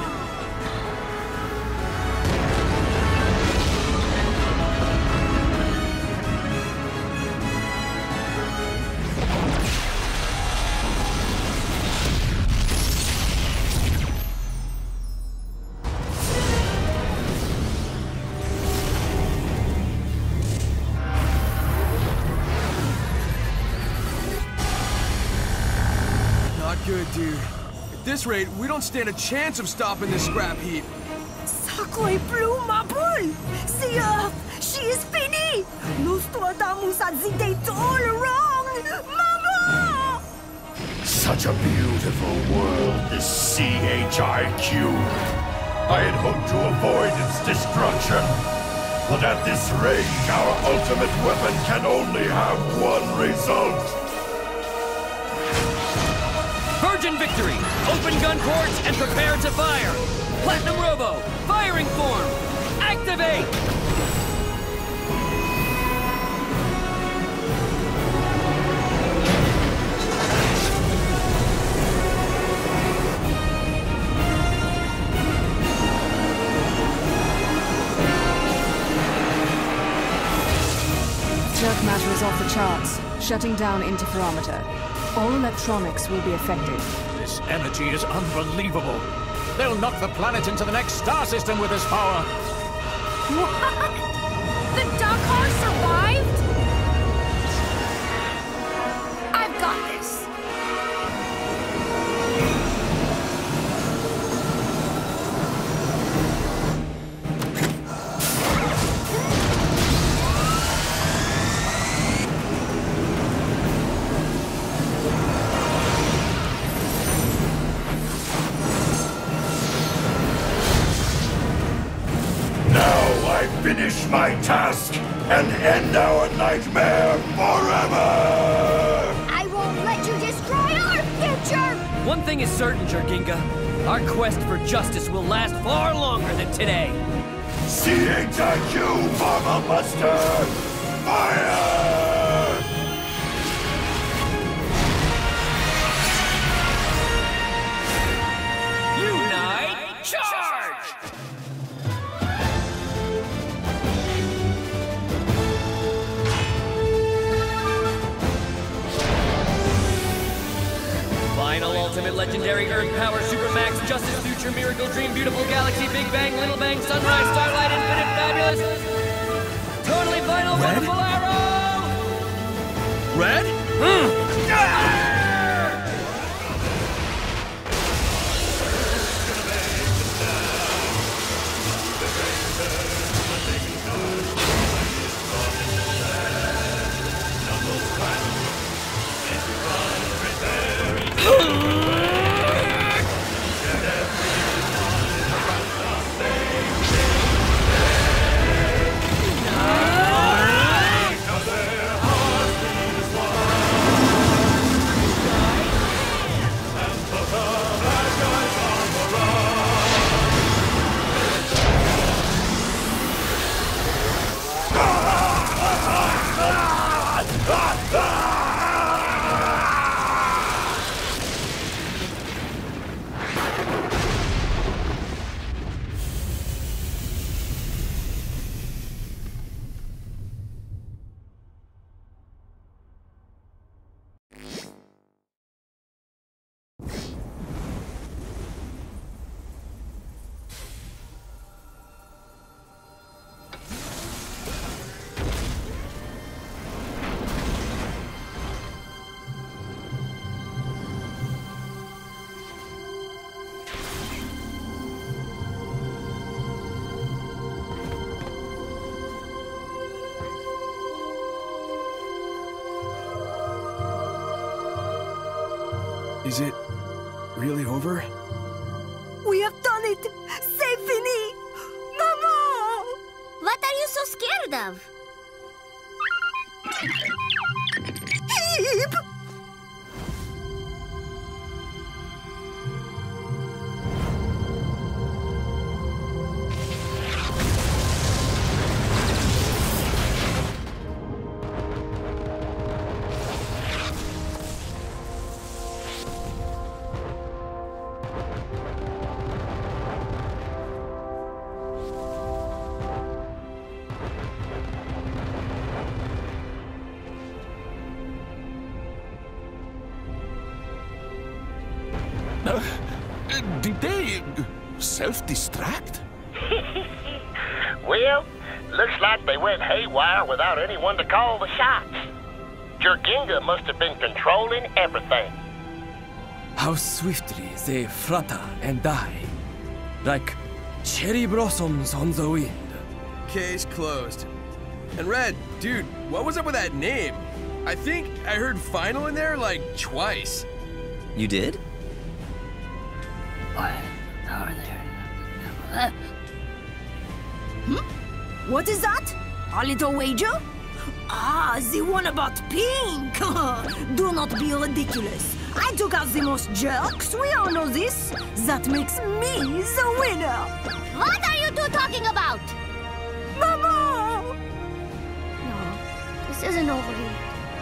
Good, dude. At this rate, we don't stand a chance of stopping this scrap heap. Sacre bleu, ma boule! See she is finie! Nostradamus had the date all wrong! Mama! Such a beautiful world, this CHIQ. I had hoped to avoid its destruction. But at this rate, our ultimate weapon can only have one result. Virgin victory! Open gun ports and prepare to fire! Platinum Robo, firing form! Activate! Jerk matter is off the charts, shutting down interferometer. All electronics will be affected. This energy is unbelievable. They'll knock the planet into the next star system with this power. What? The Dakar survived? I've got this. Finish my task and end our nightmare forever! I won't let you destroy our future! One thing is certain, Jerkinga. Our quest for justice will last far longer than today. CHIQ, Mama Buster! Fire! Unite, charge! Final ultimate legendary Earth Power Supermax Justice Future Miracle Dream Beautiful Galaxy Big Bang Little Bang Sunrise Starlight Infinite Fabulous Totally Final Wonderful Arrow! Red? Is it really over? We have done it! C'est fini! Mama! What are you so scared of? Heap! Did they self-destruct? Well, looks like they went haywire without anyone to call the shots. Jurginga must have been controlling everything. How swiftly they flutter and die, like cherry blossoms on the wind. Case closed. And Red, dude, what was up with that name? I think I heard final in there like twice. You did? What is that? A little wager? Ah, the one about pink! Do not be ridiculous. I took out the most jerks, we all know this. That makes me the winner! What are you two talking about? Mama! No, this isn't over yet.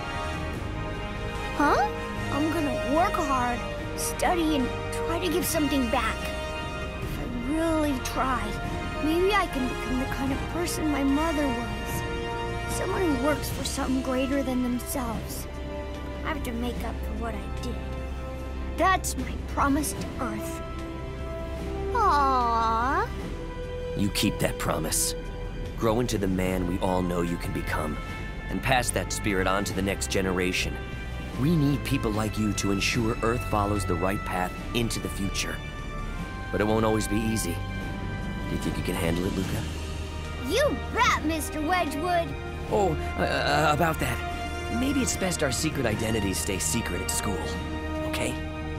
Huh? I'm gonna work hard, study, and try to give something back. If I really try, maybe I can become the kind of person my mother was. Someone who works for something greater than themselves. I have to make up for what I did. That's my promise to Earth. Aww. You keep that promise. Grow into the man we all know you can become, and pass that spirit on to the next generation. We need people like you to ensure Earth follows the right path into the future. But it won't always be easy. Do you think you can handle it, Luca? You bet, Mr. Wedgwood. Oh, about that. Maybe it's best our secret identities stay secret at school, okay?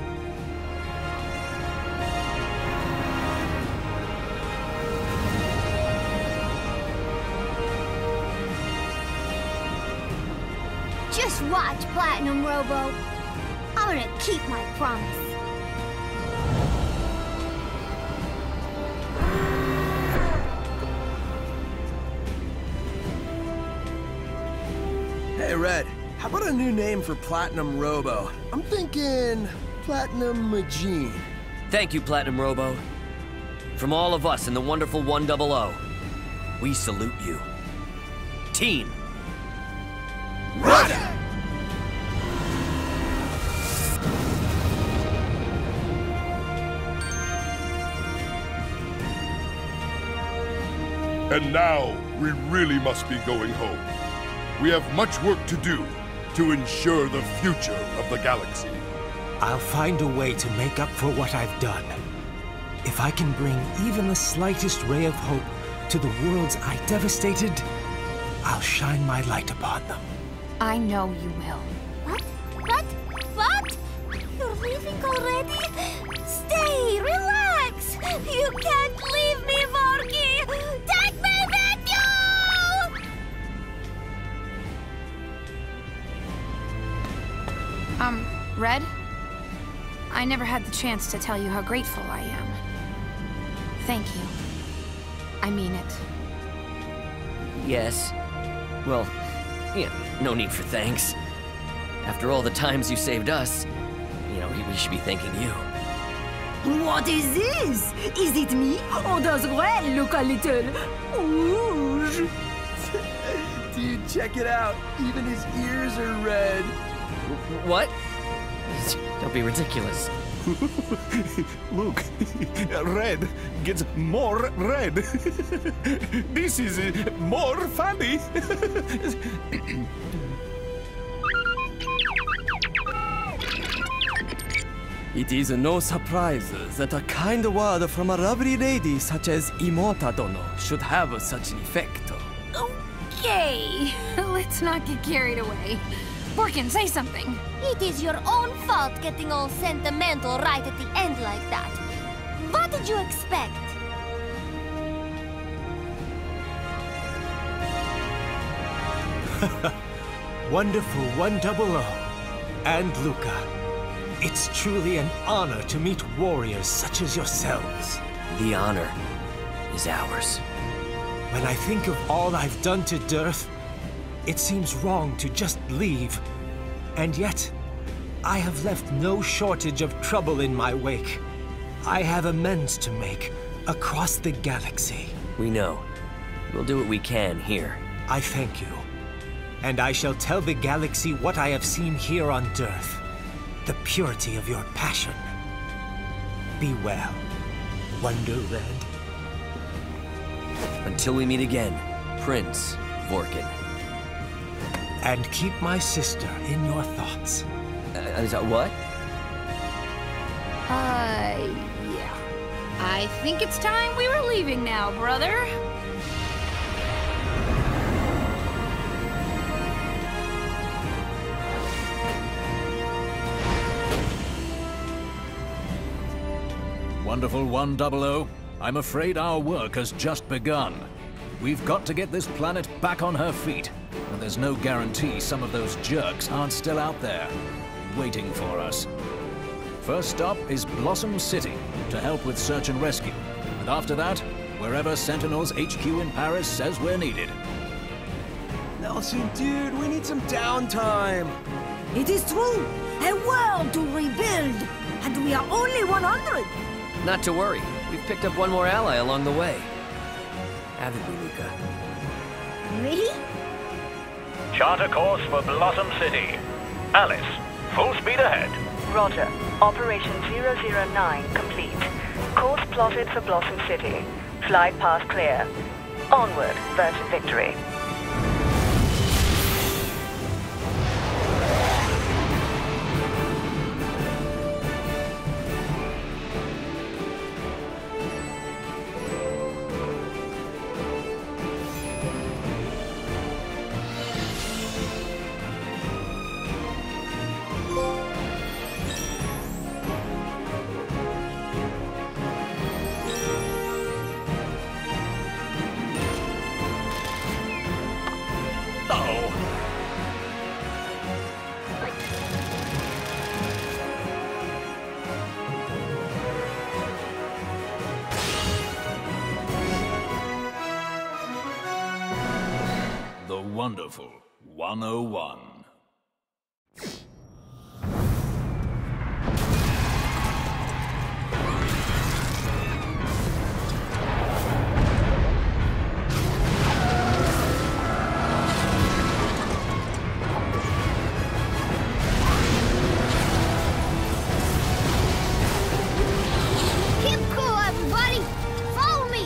Just watch, Platinum Robo. I'm gonna keep my promise. Hey, Red, how about a new name for Platinum Robo? I'm thinking Platinum Majine. Thank you, Platinum Robo. From all of us in the wonderful 100, we salute you. Team. Red! And now, we really must be going home. We have much work to do to ensure the future of the galaxy. I'll find a way to make up for what I've done. If I can bring even the slightest ray of hope to the worlds I devastated, I'll shine my light upon them. I know you will. What? What? What? You're leaving already? Stay, relax. You can't leave me, Vorky. Take me with you! Red? I never had the chance to tell you how grateful I am. Thank you. I mean it. Yes. Well, yeah, no need for thanks. After all the times you saved us, we should be thanking you. What is this? Is it me, or does Red look a little rouge? Dude, check it out. Even his ears are red. What? Don't be ridiculous. Look, Red gets more red. This is more funny. It is no surprise that a kind word from a lovely lady such as Imota Dono should have such an effect. Okay, let's not get carried away. Borkin, say something. It is your own fault getting all sentimental right at the end like that. What did you expect? Wonderful 100 and Luca. It's truly an honor to meet warriors such as yourselves. The honor is ours. When I think of all I've done to Dirth, it seems wrong to just leave. And yet, I have left no shortage of trouble in my wake. I have amends to make across the galaxy. We know. We'll do what we can here. I thank you. And I shall tell the galaxy what I have seen here on Dirth. The purity of your passion. Be well, Wonder Red. Until we meet again, Prince Vorkin. And keep my sister in your thoughts. What? Yeah. I think it's time we were leaving now, brother. Wonderful 100, I'm afraid our work has just begun. We've got to get this planet back on her feet, and there's no guarantee some of those jerks aren't still out there, waiting for us. First stop is Blossom City, to help with search and rescue, and after that, wherever Sentinel's HQ in Paris says we're needed. Nelson, dude, we need some downtime. It is true. A world to rebuild, and we are only 100. Not to worry. We've picked up one more ally along the way. Haven't we, Luca? Ready? Charter course for Blossom City. Alice, full speed ahead. Roger. Operation 009 complete. Course plotted for Blossom City. Flight path clear. Onward, Virgin Victory. Wonderful 101. Keep cool, everybody! Follow me!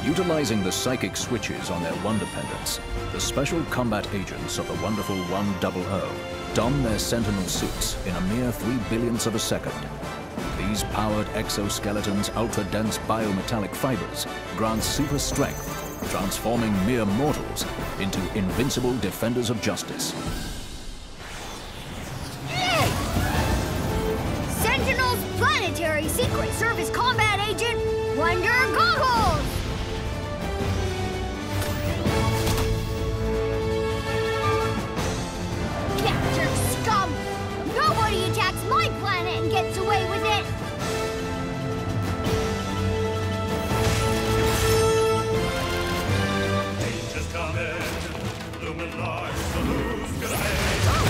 Utilizing the psychic switches on their Wonder pendants, the special combat agents of the wonderful 100 don their Sentinel suits in a mere 3 billionths of a second. These powered exoskeletons' ultra-dense biometallic fibers grant super strength, transforming mere mortals into invincible defenders of justice. Sentinel's Planetary Secret Service Combat Agent, Wonder Goggles! Capture scum! Nobody attacks my planet and gets away with it! Just come in, Luminars, so who's gonna make?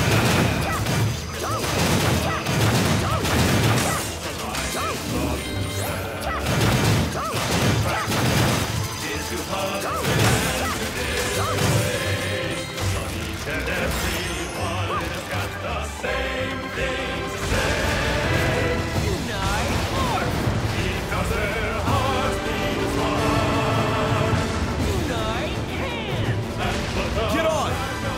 And everyone has got the same thing to say. Unite more! Because their hearts beat as one. Unite hands! And put the Get on!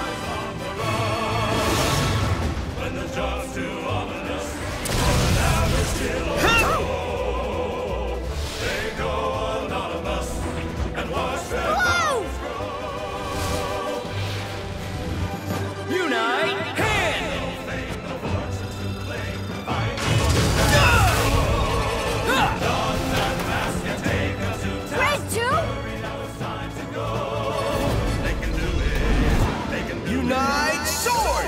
When the job's too ominous, for now we're still on. They go anonymous and watch their bones grow. Unite hands! Red 2? Unite sword!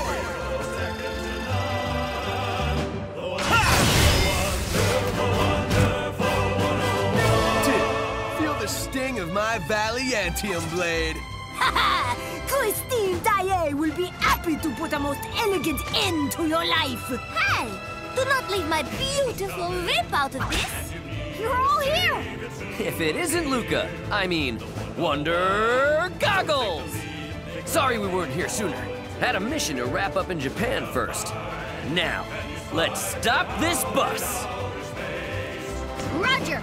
Feel the sting of my Valiantium blade. Haha! Christine Daae will be happy to put a most elegant end to your life. Hey! Do not leave my beautiful whip out of this! You're all here! If it isn't Luca, I mean, Wonder Goggles! Sorry we weren't here sooner. Had a mission to wrap up in Japan first. Now, let's stop this bus! Roger!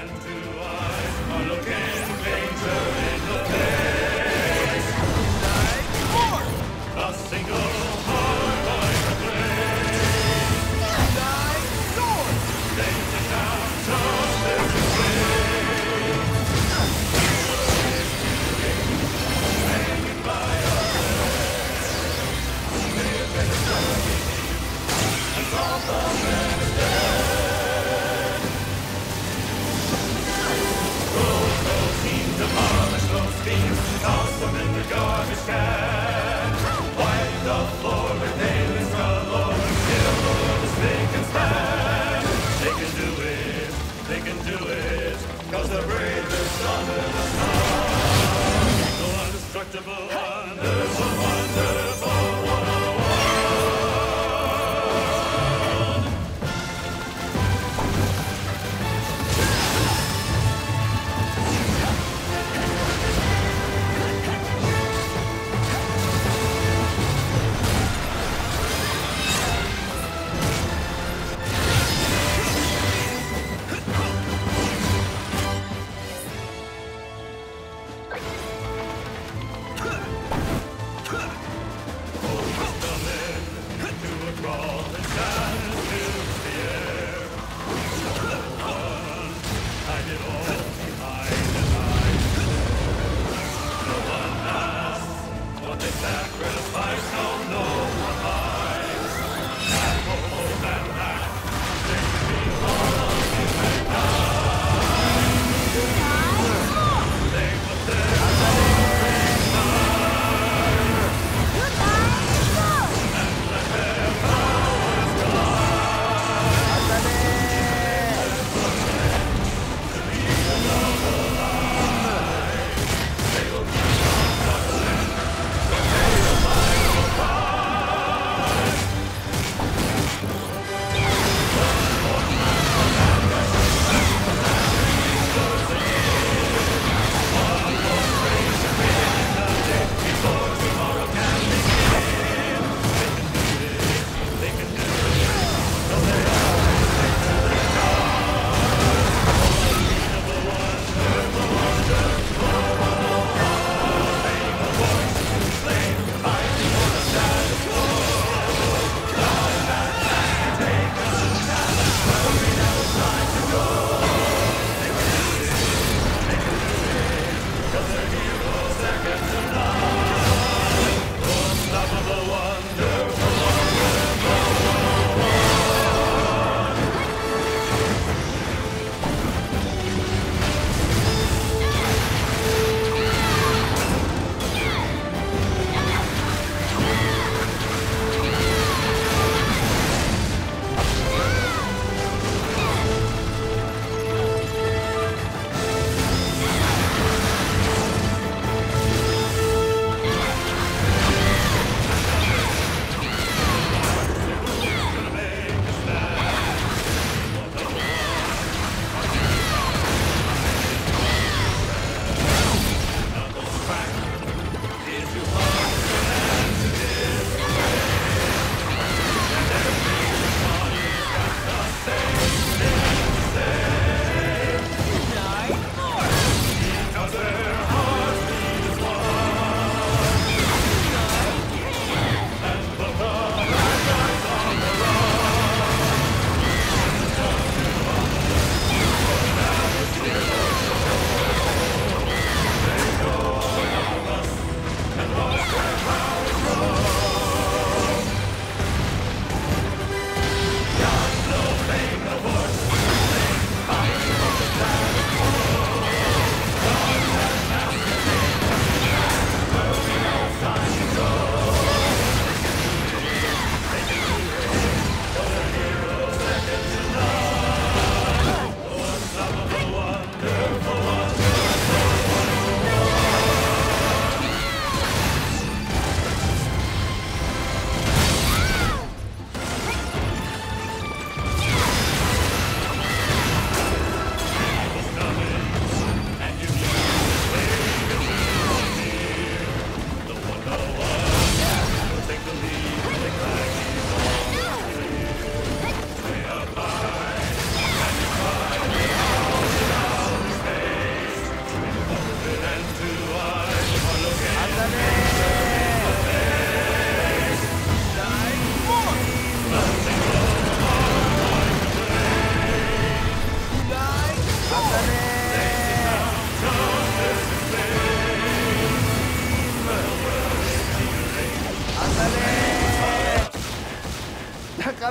A single heart like a flame. Unite sword! They down justice hanging by and all the men is dead. Go, team, demolish those fiends, toss them in the garbage can. Wipe the floor with aliens galore and kill as they can stand. They can do it, they can do it, 'cause the bravest under the sun. The indestructible wonders of wonderful 101.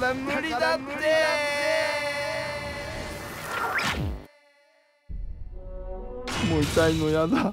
から無理だってもう痛いのやだ。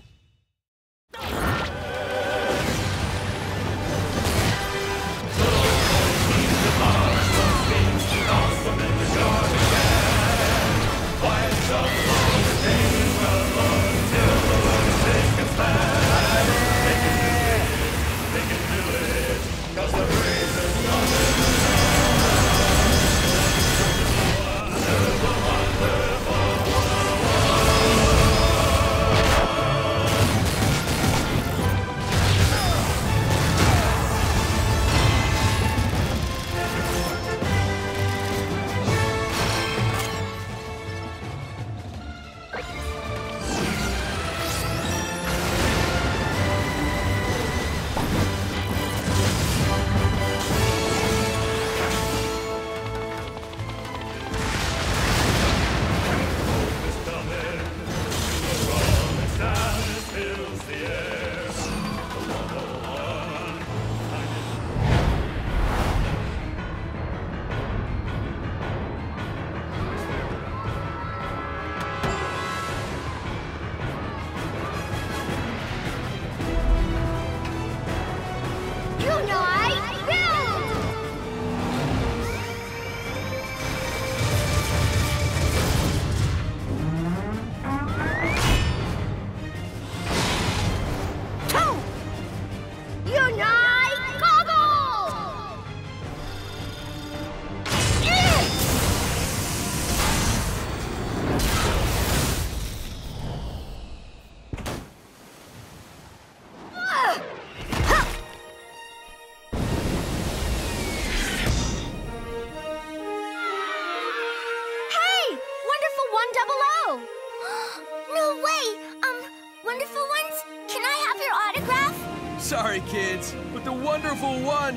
Sorry, kids, but the wonderful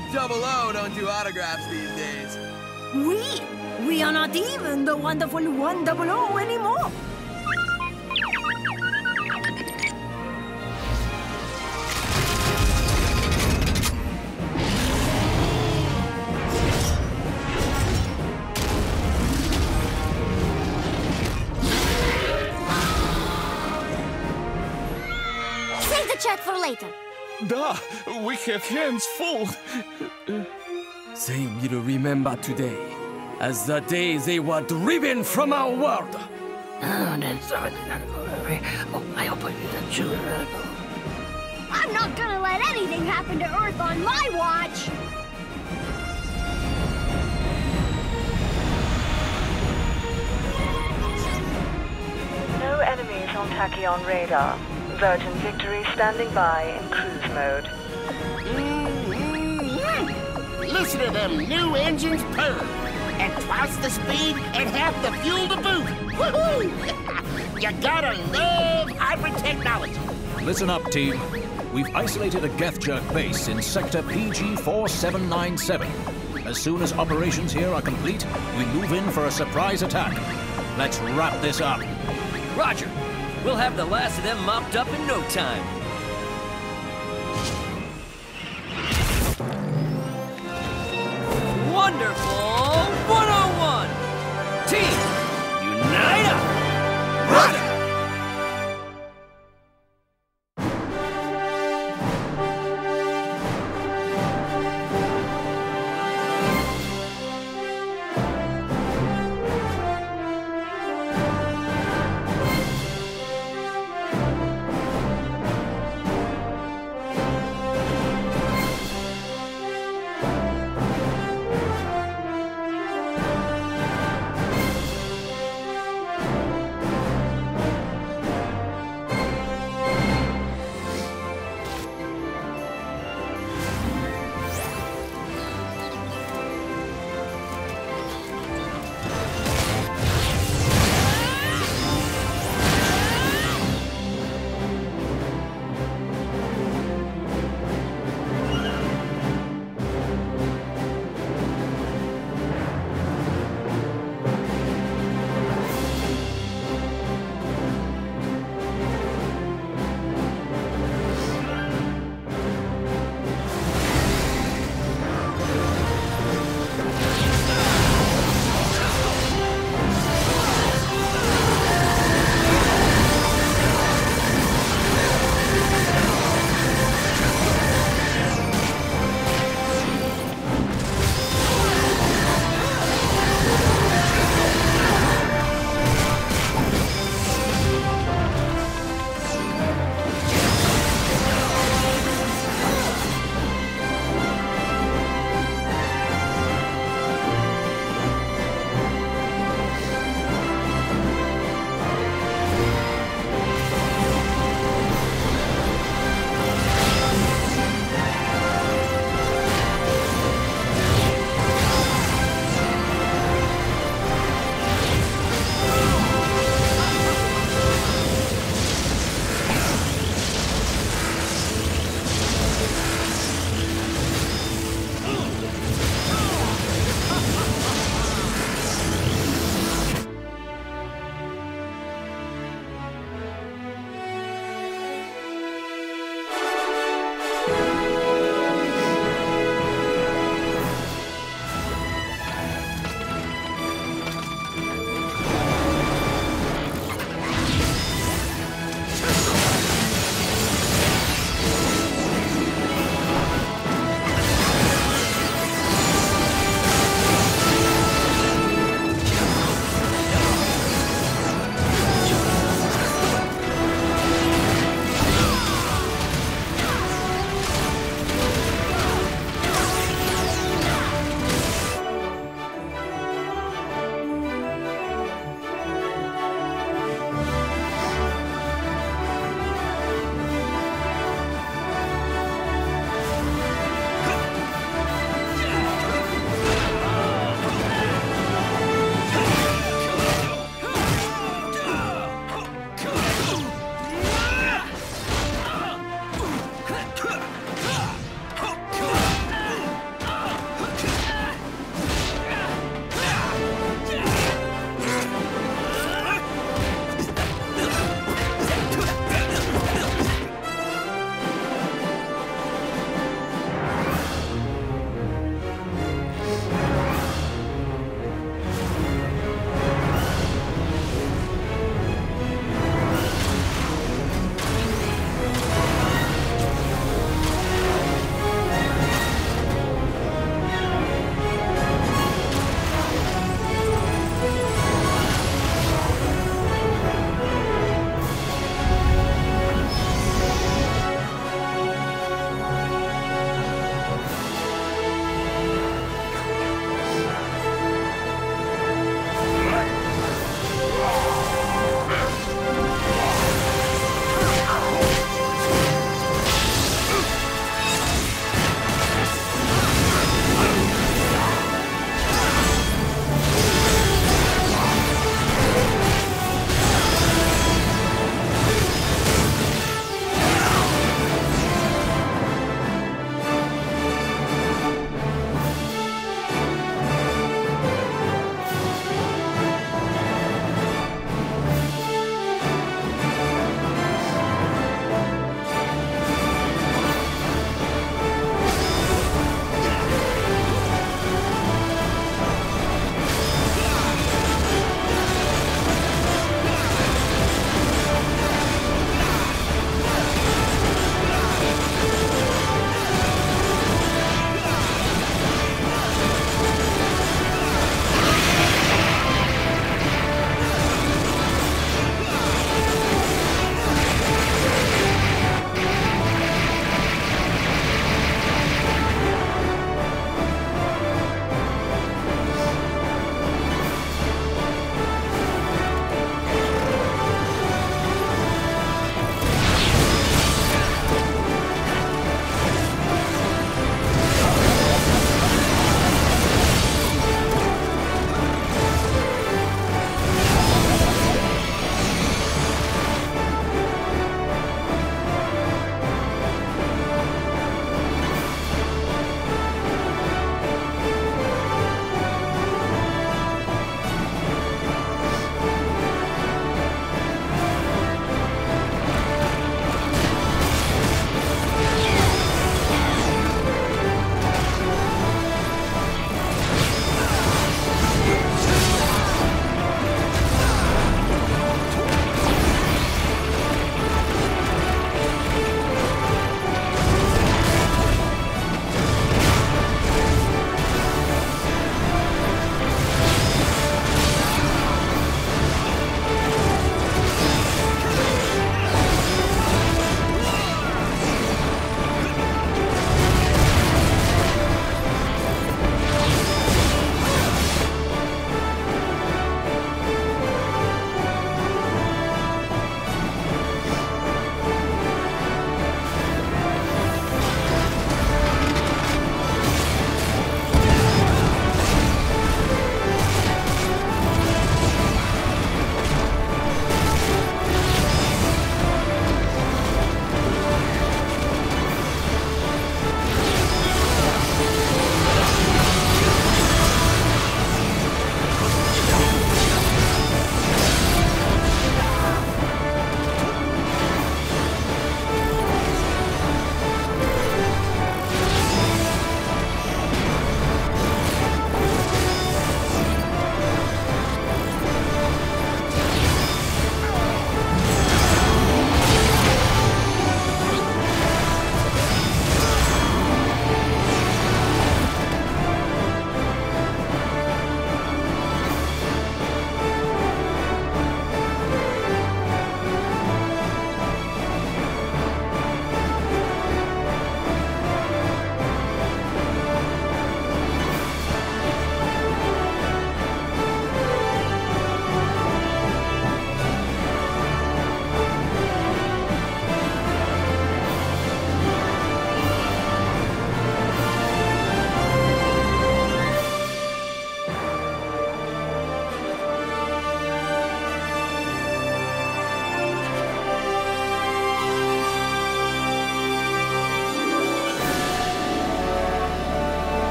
100 don't do autographs these days. We are not even the wonderful 100 anymore. Save the chat for later. Da, we have hands full. They will remember today as the day they were driven from our world. I'm not gonna let anything happen to Earth on my watch. No enemies on Tachyon radar. Virgin Victory standing by in cruise mode. Listen to them new engines purr. At twice the speed and half the fuel to boot. Woohoo! You gotta love hybrid technology. Listen up, team. We've isolated a Geth Jerk base in sector PG-4797. As soon as operations here are complete, we move in for a surprise attack. Let's wrap this up. Roger. We'll have the last of them mopped up in no time. Wonderful 101! Team, unite up! Roger!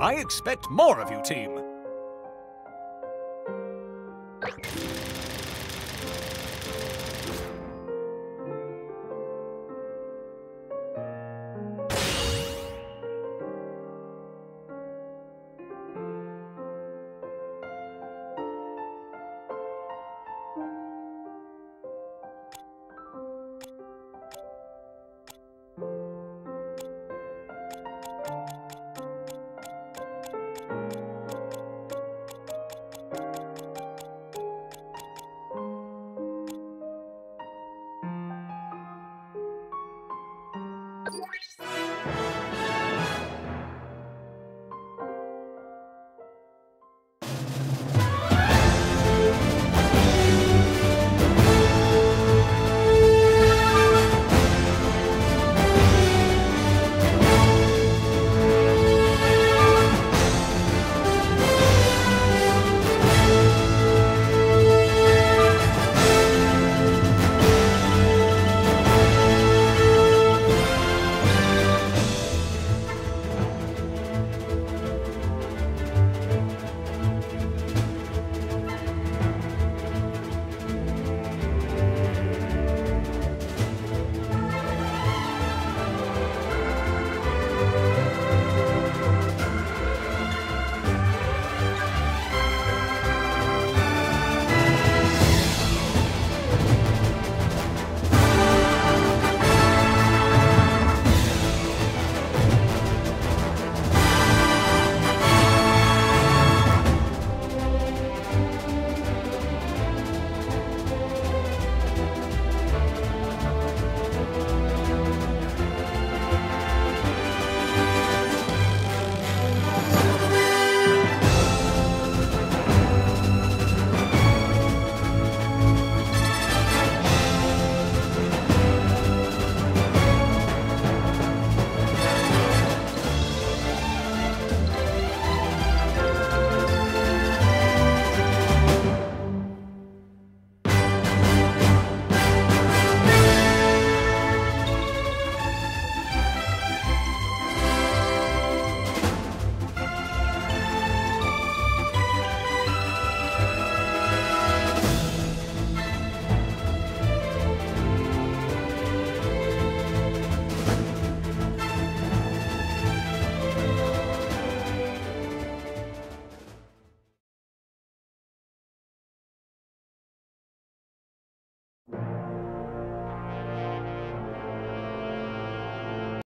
I expect more of you, team.